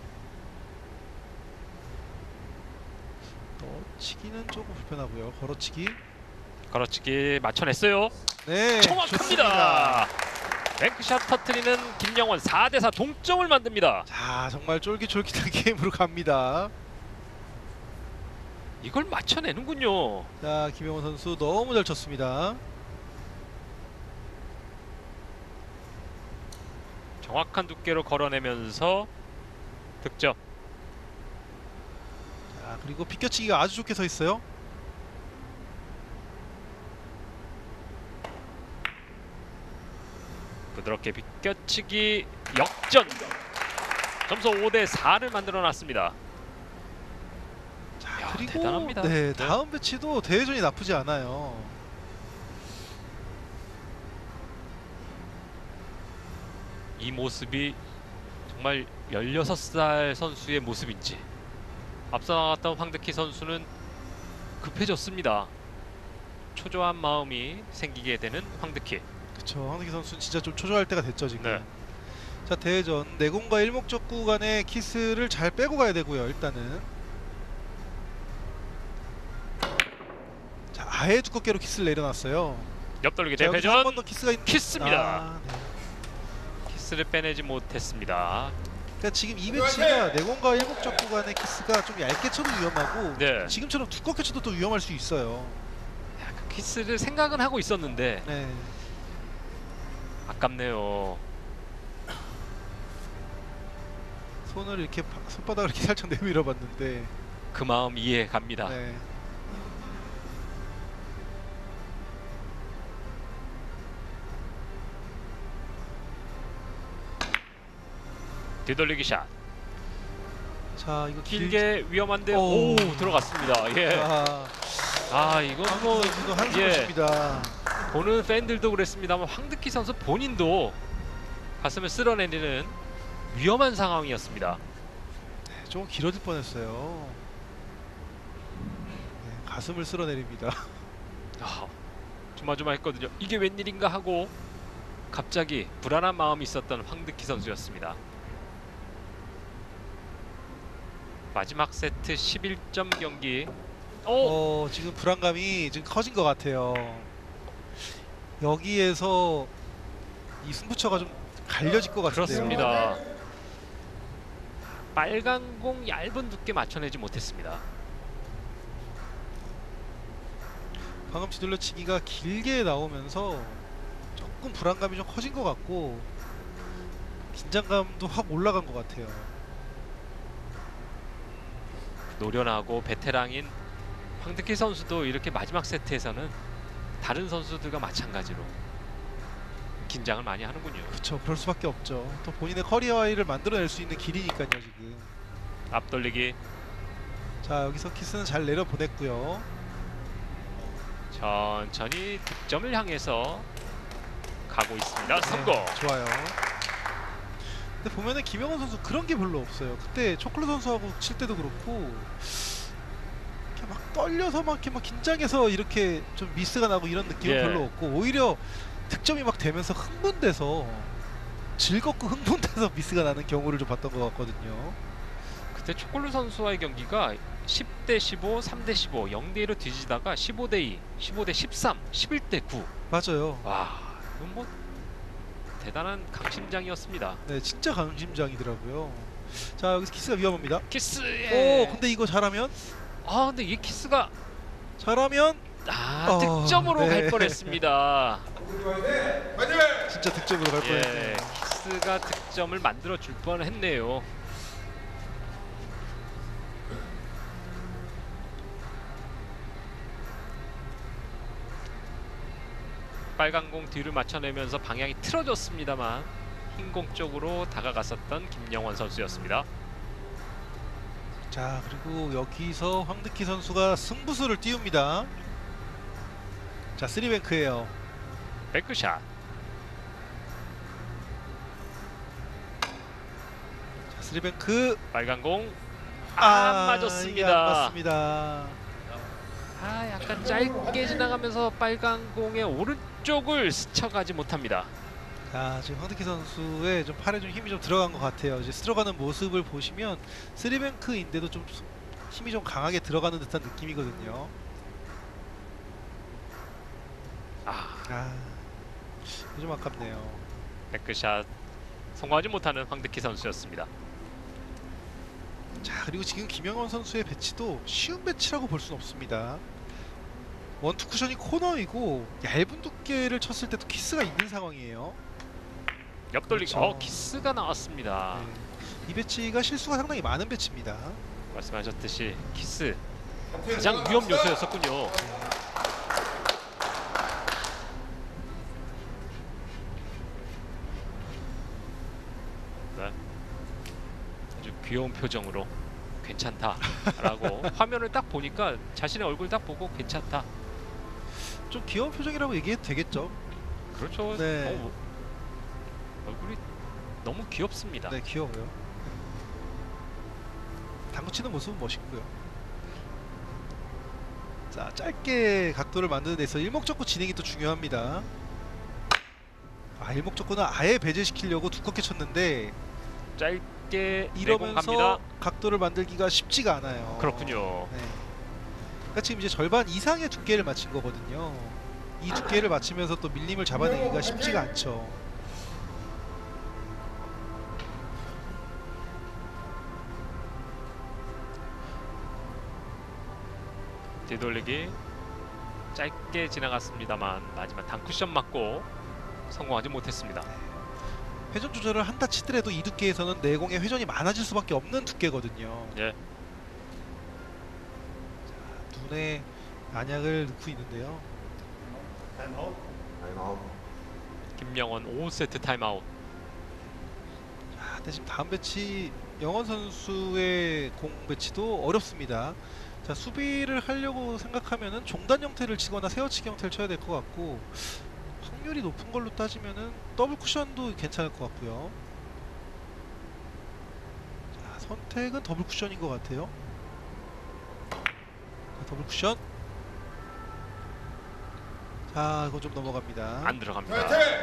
넣어치기는 조금 불편하고요. 걸어치기. 걸어치기 맞춰냈어요. 네, 정확합니다. 뱅크샷 터트리는 김영원. 사 대 사 동점을 만듭니다. 자, 정말 쫄깃쫄깃한 게임으로 갑니다. 이걸 맞춰내는군요. 자, 김영원 선수 너무 잘 쳤습니다. 정확한 두께로 걸어내면서 득점. 자, 그리고 비껴치기가 아주 좋게 서 있어요. 부드럽게 비껴치기 역전. 점수 오 대 사를 만들어 놨습니다. 자, 야, 그리고 대단합니다. 네, 네. 다음 배치도 대회전이 나쁘지 않아요. 이 모습이 정말 열여섯 살 선수의 모습인지. 앞서 나갔던 황득희 선수는 급해졌습니다. 초조한 마음이 생기게 되는 황득희. 그쵸, 황득희 선수는 진짜 좀 초조할 때가 됐죠 지금. 네. 자, 대회전 내공과 일목적 구간의 키스를 잘 빼고 가야 되고요. 일단은 자, 아예 두껍게로 키스를 내려놨어요. 옆돌리기 자, 여기서 한 대회전 번 더 키스가 있... 키스입니다. 아, 네. 키스를 빼내지 못했습니다. 그러니까 지금 이 배치가 내공과 일목적 구간의 키스가 좀 얇게 쳐도 위험하고 네. 지금처럼 두껍게 쳐도 또 위험할 수 있어요. 약간 키스를 생각은 하고 있었는데 네. 아깝네요. 손을 이렇게 바- 손바닥을 이렇게 살짝 내밀어봤는데. 그 마음 이해 갑니다. 네. 뒤돌리기 샷. 자, 이거 길... 길게 위험한데 오. 오, 들어갔습니다. 예. 아, 아 이건 뭐 황득희 선수도 한숨을 예. 쉽니다. 보는 팬들도 그랬습니다만 황득희 선수 본인도 가슴을 쓸어내리는 위험한 상황이었습니다. 네, 조금 길어질 뻔했어요. 네, 가슴을 쓸어내립니다. 아, 조마조마했거든요. 이게 웬일인가 하고 갑자기 불안한 마음이 있었던 황득희 선수였습니다. 마지막 세트 십일 점 경기. 오! 어, 지금 불안감이 지금 커진 것 같아요. 여기에서 이 승부처가 좀 갈려질 것 같은데요. 그렇습니다. 빨간 공 얇은 두께 맞춰내지 못했습니다. 방금 뒤돌려치기가 길게 나오면서 조금 불안감이 좀 커진 것 같고 긴장감도 확 올라간 것 같아요. 노련하고 베테랑인 황득희 선수도 이렇게 마지막 세트에서는 다른 선수들과 마찬가지로 긴장을 많이 하는군요. 그렇죠. 그럴 수밖에 없죠. 또 본인의 커리어를 만들어낼 수 있는 길이니까요 지금. 앞돌리기 자 여기서 키스는 잘 내려보냈고요. 천천히 득점을 향해서 가고 있습니다. 성공. 네, 좋아요. 근데 보면은 김영원 선수 그런 게 별로 없어요. 그때 초콜릿 선수하고 칠 때도 그렇고 이렇게 막 떨려서 막 이렇게 막 긴장해서 이렇게 좀 미스가 나고 이런 느낌은 예. 별로 없고 오히려 득점이 막 되면서 흥분돼서 즐겁고 흥분돼서 미스가 나는 경우를 좀 봤던 것 같거든요. 그때 초콜릿 선수와의 경기가 십 대 십오, 삼 대 십오, 영 대 이로 뒤지다가 십오 대 이, 십오 대 십삼, 십일 대 구. 맞아요. 와, 이건 뭐 대단한 강심장이었습니다. 네, 진짜 강심장이더라고요. 자 여기서 키스가 위험합니다. 키스. 오, 예. 근데 이거 잘하면 아, 근데 이 키스가 잘하면 아, 어, 득점으로 네. 갈 뻔했습니다. 진짜 득점으로 갈 예, 뻔했네요. 키스가 득점을 만들어 줄 뻔했네요. 빨간 공 뒤를 맞춰내면서 방향이 틀어졌습니다만 흰 공 쪽으로 다가갔었던 김영원 선수였습니다. 자 그리고 여기서 황득희 선수가 승부수를 띄웁니다. 자 쓰리뱅크예요. 백크샷. 자 쓰리뱅크. 빨간 공. 아, 아, 안 이게 맞았습니다. 안 맞습니다. 아, 약간 짧게 지나가면서 빨간 공의 오른쪽을 스쳐가지 못합니다. 자 지금 황득희 선수의 좀 팔에 좀 힘이 좀 들어간 것 같아요. 이제 들어가는 모습을 보시면 쓰리뱅크인데도 좀 힘이 좀 강하게 들어가는 듯한 느낌이거든요. 아, 아, 이거 좀 아깝네요. 백크샷 성공하지 못하는 황득희 선수였습니다. 자 그리고 지금 김영원 선수의 배치도 쉬운 배치라고 볼 수는 없습니다. 원투 쿠션이 코너이고 얇은 두께를 쳤을 때도 키스가 있는 상황이에요. 옆돌리기. 그렇죠. 어, 키스가 나왔습니다. 네. 이 배치가 실수가 상당히 많은 배치입니다. 말씀하셨듯이 키스 가장 위험 요소였었군요. 네. 아주 귀여운 표정으로 괜찮다라고 화면을 딱 보니까 자신의 얼굴 딱 보고 괜찮다. 좀 귀여운 표정이라고 얘기해도 되겠죠? 그렇죠. 네. 어, 얼굴이 너무 귀엽습니다. 네, 귀여워요. 당구 치는 모습은 멋있고요. 자, 짧게 각도를 만드는 데서 일목적구 진행이 또 중요합니다. 아, 일목적구는 아예 배제시키려고 두껍게 쳤는데 짧게 내공 이러면서 갑니다. 각도를 만들기가 쉽지가 않아요. 그렇군요. 네. 그러니까 지금 이제 절반 이상의 두께를 맞춘 거거든요. 이 두께를 맞추면서 또 밀림을 잡아내기가 쉽지가 않죠. 뒤돌리기 짧게 지나갔습니다만 마지막 단쿠션 맞고 성공하지 못했습니다. 회전 조절을 한다 치더라도 이 두께에서는 내공의 회전이 많아질 수밖에 없는 두께거든요. 예. 자, 눈에 안약을 넣고 있는데요. 김영원 오 세트 타임아웃. 자, 근데 지금 다음 배치 영원 선수의 공 배치도 어렵습니다. 자, 수비를 하려고 생각하면은 종단 형태를 치거나 세워치기 형태를 쳐야 될 것 같고 확률이 높은 걸로 따지면은 더블 쿠션도 괜찮을 것 같고요. 자, 선택은 더블 쿠션인 것 같아요. 자, 더블 쿠션. 자, 이거 좀 넘어갑니다. 안 들어갑니다.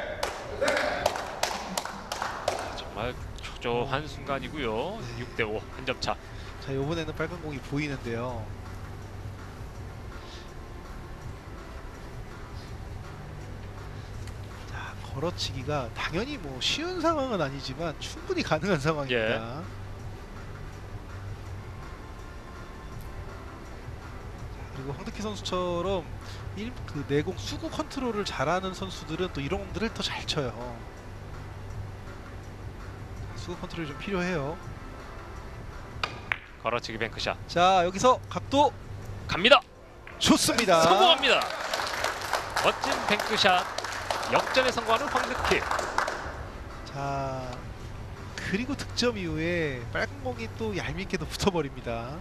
정말 초조한 순간이고요. 육 대 오 한 점 차. 자, 이번에는 빨간 공이 보이는데요. 자, 걸어치기가 당연히 뭐 쉬운 상황은 아니지만 충분히 가능한 상황입니다. 예. 그리고 황득희 선수처럼 일, 그 내공 수구 컨트롤을 잘하는 선수들은 또 이런 공들을 더 잘 쳐요. 자, 수구 컨트롤이 좀 필요해요. 걸어치기 뱅크샷 자, 여기서 각도 갑니다. 좋습니다. 성공합니다. 멋진 뱅크샷. 역전에 성공하는 황득희. 자, 그리고 득점 이후에 빨간 공이 또 얄밉게도 붙어버립니다.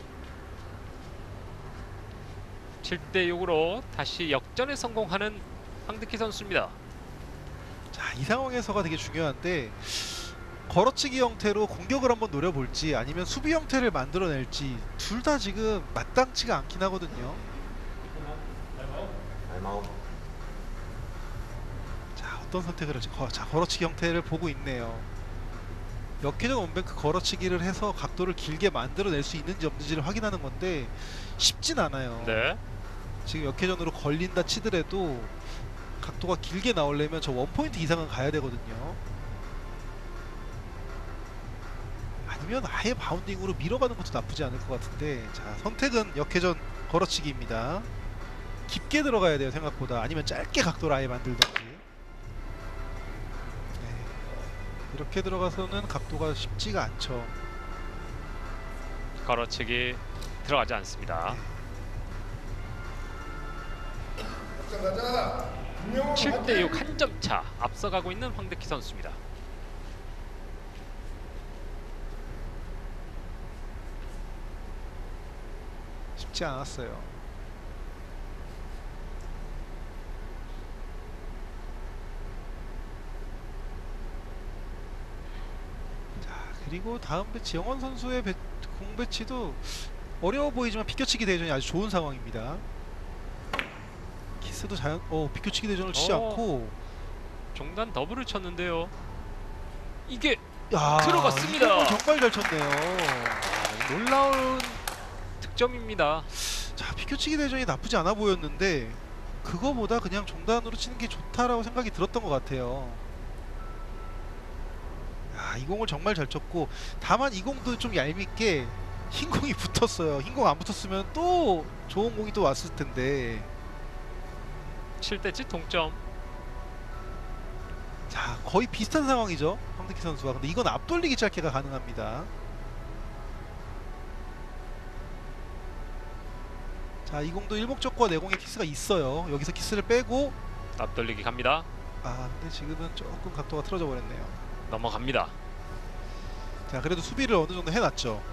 칠 대 육으로 다시 역전에 성공하는 황득희 선수입니다. 자, 이 상황에서가 되게 중요한데 걸어치기 형태로 공격을 한번 노려볼지 아니면 수비 형태를 만들어낼지 둘 다 지금 마땅치가 않긴 하거든요. 자, 어떤 선택을 할지. 거, 자, 걸어치기 형태를 보고 있네요. 역회전 원뱅크 걸어치기를 해서 각도를 길게 만들어낼 수 있는지 없는지를 확인하는 건데 쉽진 않아요. 네. 지금 역회전으로 걸린다 치더라도 각도가 길게 나오려면 저 원포인트 이상은 가야 되거든요. 아니면 아예 바운딩으로 밀어가는 것도 나쁘지 않을 것 같은데, 자, 선택은 역회전 걸어치기입니다. 깊게 들어가야 돼요, 생각보다. 아니면 짧게 각도를 아예 만들든지. 네. 이렇게 들어가서는 각도가 쉽지가 않죠. 걸어치기 들어가지 않습니다. 칠 대 육 한 점 차 앞서가고 있는 황득희 선수입니다. 쉽지 않았어요. 자, 그리고 다음 배치 영원 선수의 배, 공 배치도 어려워 보이지만 비껴치기 대전이 아주 좋은 상황입니다. 키스도 자연 어 비껴치기 대전을 치지 어. 않고 종단 더블을 쳤는데요. 이게 야, 들어갔습니다. 이거 정말 잘 쳤네요. 아, 놀라운 득점입니다. 자, 비껴치기 대전이 나쁘지 않아 보였는데 그거보다 그냥 종단으로 치는 게 좋다라고 생각이 들었던 것 같아요. 야, 이 공을 정말 잘 쳤고, 다만 이 공도 좀 얄밉게 흰 공이 붙었어요. 흰 공 안 붙었으면 또 좋은 공이 또 왔을 텐데. 칠 대 칠 동점. 자, 거의 비슷한 상황이죠, 황득희 선수와. 근데 이건 앞돌리기 짧게가 가능합니다. 자, 이 공도 일목적과 내공의 키스가 있어요. 여기서 키스를 빼고, 앞돌리기 갑니다. 아, 근데 지금은 조금 각도가 틀어져 버렸네요. 넘어갑니다. 자, 그래도 수비를 어느 정도 해놨죠.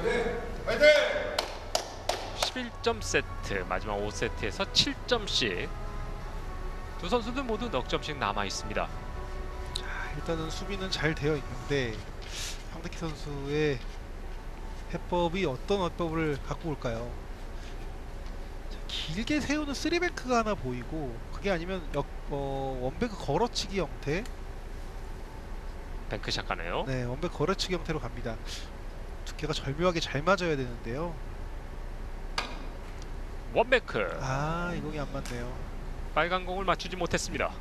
십일 점 세트, 마지막 오 세트에서 칠 점씩. 두 선수들 모두 넉 점씩 남아 있습니다. 자, 일단은 수비는 잘 되어 있는데 황득희 선수의 해법이 어떤 해법을 갖고 올까요? 자, 길게 세우는 쓰리뱅크가 하나 보이고, 그게 아니면 역, 어, 원뱅크 걸어치기 형태. 뱅크샷 가네요. 네, 원뱅크 걸어치기 형태로 갑니다. 두께가 절묘하게 잘 맞아야 되는데요. 원뱅크. 아, 이 공이 안 맞네요. 빨간 공을 맞추지 못했습니다.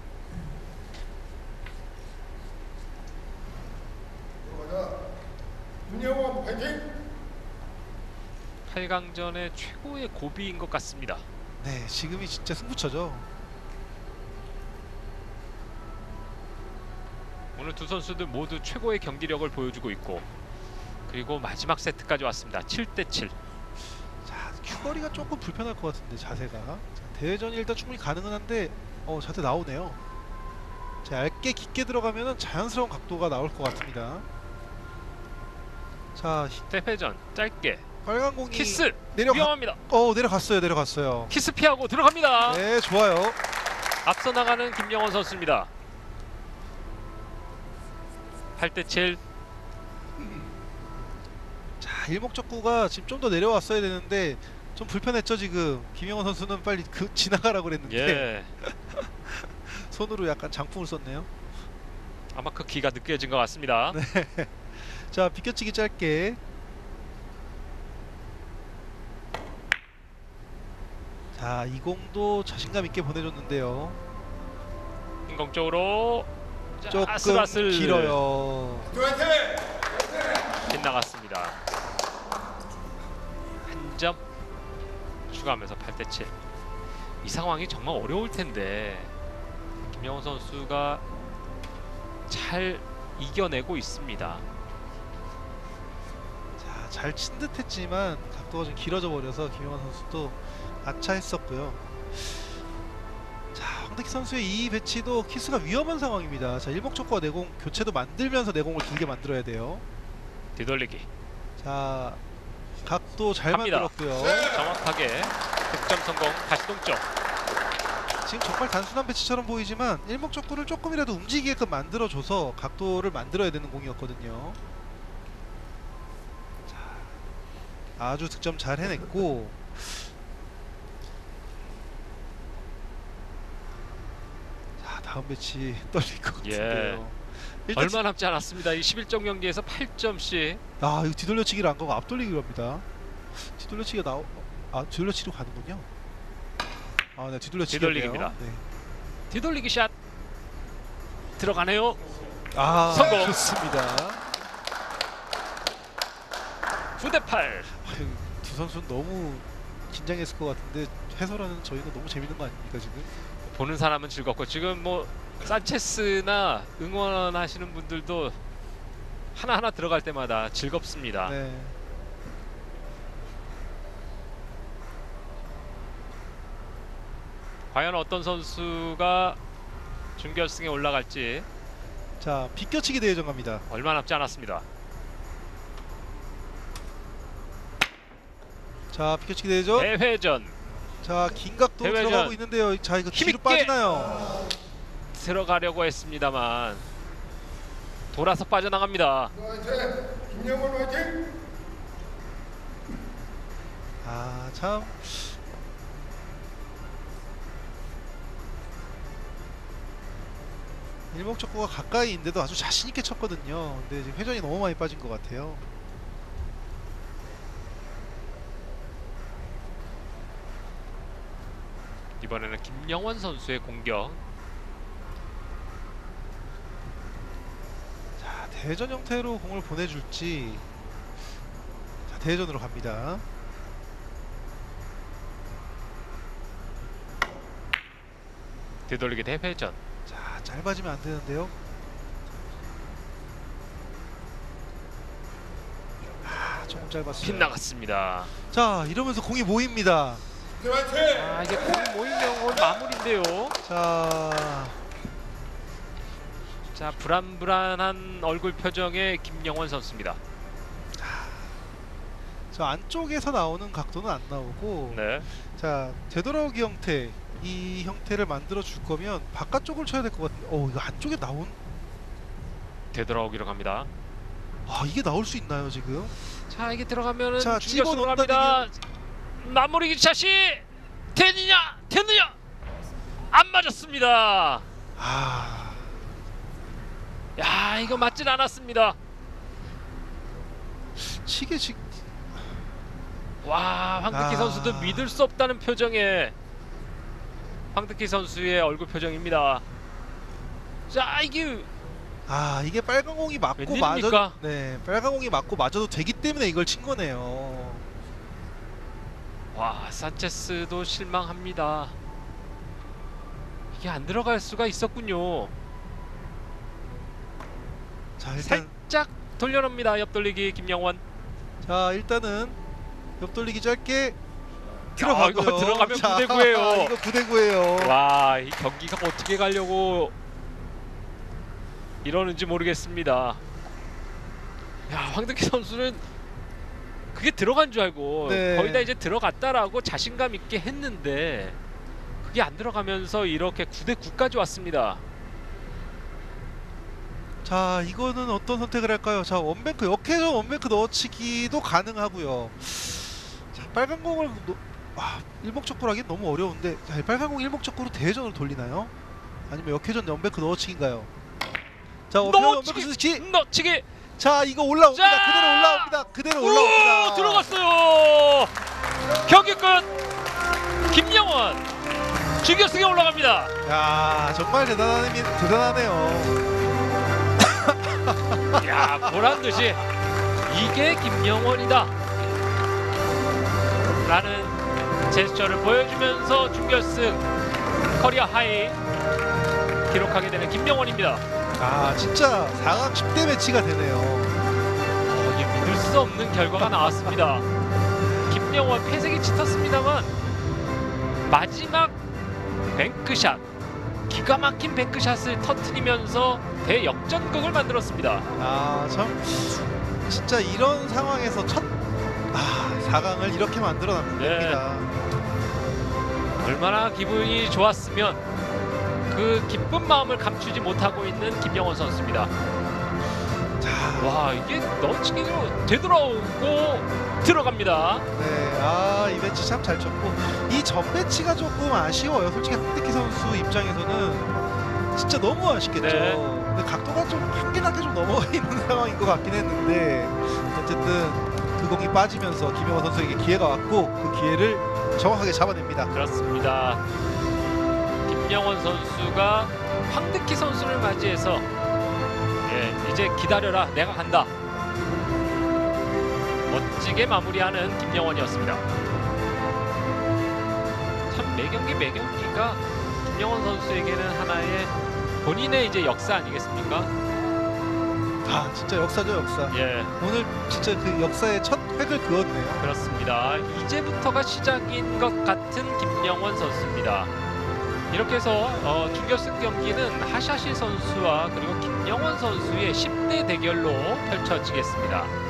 팔 강전의 최고의 고비인 것 같습니다. 네, 지금이 진짜 승부처죠. 오늘 두 선수들 모두 최고의 경기력을 보여주고 있고, 그리고 마지막 세트까지 왔습니다. 칠 대 칠. 자, 큐거리가 조금 불편할 것 같은데, 자세가. 자, 대회전이 일단 충분히 가능은 한데, 어, 자세 나오네요. 자, 얇게 깊게 들어가면은 자연스러운 각도가 나올 것 같습니다. 자, 히- 대회전 짧게 빨간 공이 키스 내려가, 위험합니다. 어, 내려갔어요, 내려갔어요. 키스 피하고 들어갑니다. 네, 좋아요. 앞서 나가는 김영원 선수입니다. 팔 대 칠. 자, 일목적구가 지금 좀 더 내려왔어야 되는데 좀 불편했죠. 지금 김영원 선수는 빨리 그 지나가라고 그랬는데 예. 손으로 약간 장풍을 썼네요. 아마 그 기가 느껴진 것 같습니다. 네. 자, 비껴치기 짧게. 자, 이 공도 자신감 있게 보내줬는데요. 인공 쪽으로 자, 조금 아슬아슬 길어요. 빗나갔습니다. 한 점 추가하면서 팔 대 칠. 이 상황이 정말 어려울 텐데 김영원 선수가 잘 이겨내고 있습니다. 자, 잘 친 듯했지만 각도가 좀 길어져 버려서 김영원 선수도 아차했었고요. 자, 황덕희 선수의 이 배치도 키스가 위험한 상황입니다. 자, 일목적과 내공 교체도 만들면서 내공을 길게 만들어야 돼요. 뒤돌리기. 자, 각도 잘 갑니다. 만들었고요. 정확하게 득점 성공. 다시 동점. 지금 정말 단순한 배치처럼 보이지만 일목적구를 조금이라도 움직이게끔 만들어줘서 각도를 만들어야 되는 공이었거든요. 자, 아주 득점 잘 해냈고, 자, 다음 배치 떨릴 것 같은데요. 일단 얼마 남지 않았습니다. 이 십일 점 경기에서 팔 점씩. 아, 이거 뒤돌려치기를 안 가고 앞돌리기로 합니다. 뒤돌려치기가 나오 아, 뒤돌려치기로 가는군요. 아, 네, 뒤돌려치기네요. 뒤돌리기입니다. 네. 뒤돌리기 샷 들어가네요. 아, 성공. 좋습니다. 구 대 팔. 아유, 두 선수는 너무 긴장했을 것 같은데 해설하는 저희는 너무 재밌는 거 아닙니까 지금? 보는 사람은 즐겁고 지금 뭐 산체스나 응원하시는 분들도 하나하나 들어갈 때마다 즐겁습니다. 네. 과연 어떤 선수가 준결승에 올라갈지 자, 비껴치기 대회 정합니다. 얼마 남지 않았습니다. 자, 비껴치기 대회죠. 대회전 자, 긴 각도 대회전. 들어가고 있는데요. 자, 이거 뒤로 힘있게. 빠지나요? 들어가려고 했습니다만 돌아서 빠져나갑니다. 김영원 화이팅! 아, 참. 일목적구가 가까이 있는데도 아주 자신 있게 쳤거든요. 근데 지금 회전이 너무 많이 빠진 것 같아요. 이번에는 김영원 선수의 공격. 자, 대전 형태로 공을 보내줄지. 자, 대전으로 갑니다. 되돌리기 대회전. 자, 짧아지면 안 되는데요. 아, 조금 짧았어요. 빗나갔습니다. 자, 이러면서 공이 모입니다. 네, 화이팅! 아, 이게 공 모이면 오늘 마무리인데요. 자, 자, 불안불안한 얼굴 표정의 김영원 선수입니다. 저 안쪽에서 나오는 각도는 안 나오고, 네. 자, 되돌아오기 형태, 이 형태를 만들어 줄 거면 바깥쪽을 쳐야 될 것 같은데, 어, 이거 안쪽에 나온, 되돌아오기로 갑니다. 아, 이게 나올 수 있나요 지금? 자, 이게 들어가면은 자, 중결승으로 집어넣는다는 갑니다. 마무리 샷이 되느냐 되느냐 안 맞았습니다. 아, 야, 이거 맞진 않았습니다. 치게 지, 와, 황득희 아. 선수도 믿을 수 없다는 표정의 황득희 선수의 얼굴 표정입니다. 자, 이게 아, 이게 빨간 공이 맞고 웬일입니까? 맞아, 네, 빨간 공이 맞고 맞아도 되기 때문에 이걸 친 거네요. 와, 산체스도 실망합니다. 이게 안 들어갈 수가 있었군요. 자, 일단, 살짝 돌려놓습니다. 옆돌리기 김영원. 자, 일단은 옆돌리기 짧게 아, 들어가고요. 이거 들어가면 자, 구 대 구예요. 이거 구 대 구예요. 와, 이 경기가 어떻게 가려고 이러는지 모르겠습니다. 야, 황득희 선수는 그게 들어간 줄 알고 네. 거의 다 이제 들어갔다라고 자신감 있게 했는데 그게 안 들어가면서 이렇게 구 대 구까지 왔습니다. 자, 이거는 어떤 선택을 할까요? 자, 원뱅크 역회전 원뱅크 넣어치기도 가능하고요. 자, 빨간 공을 노, 아, 일목적구로 하긴 너무 어려운데, 자, 빨간 공 일목적구로 대회전으로 돌리나요? 아니면 역회전 원뱅크 넣어치기인가요? 자, 원뱅크 원뱅크 넣어치기! 스위치. 넣치기! 자, 이거 올라옵니다. 자! 그대로 올라옵니다. 그대로 올라옵니다. 오, 들어갔어요. 경기 끝. 김영원 준결승에 올라갑니다. 야, 정말 대단하네, 대단하네요. 야, 보란 듯이 이게 김영원이다 라는 제스처를 보여주면서 준결승 커리어 하이 기록하게 되는 김영원입니다. 아, 진짜 사 강 십 대 매치가 되네요. 어, 이게 믿을 수 없는 결과가 나왔습니다. 김영원 패색이 짙었습니다만 마지막 뱅크샷 기가 막힌 뱅크샷을 터트리면서 대역전극을 만들었습니다. 아, 참 진짜 이런 상황에서 첫 아, 사 강을 이렇게 만들어 네. 납니다. 얼마나 기분이 좋았으면 그 기쁜 마음을 감추지 못하고 있는 김영원 선수입니다. 자, 와, 이게 런치기로 되돌아오고 들어갑니다. 네, 아, 이 배치 참 잘 쳤고 이 전 배치가 조금 아쉬워요. 솔직히 황득희 선수 입장에서는 진짜 너무 아쉽겠죠. 네. 근데 각도가 좀 한계나게 좀 넘어가 있는 상황인 것 같긴 했는데 어쨌든 그 공이 빠지면서 김영원 선수에게 기회가 왔고 그 기회를 정확하게 잡아냅니다. 그렇습니다. 김영원 선수가 황득희 선수를 맞이해서 예, 이제 기다려라, 내가 간다. 멋지게 마무리하는 김영원이었습니다. 참 매경기 매경기가 김영원 선수에게는 하나의 본인의 이제 역사 아니겠습니까? 아, 진짜 역사죠, 역사. 예, 오늘 진짜 그 역사의 첫 획을 그었네요. 그렇습니다. 이제부터가 시작인 것 같은 김영원 선수입니다. 이렇게 해서 어, 준결승 경기는 하샤시 선수와 그리고 김영원 선수의 십 대 대결로 펼쳐지겠습니다.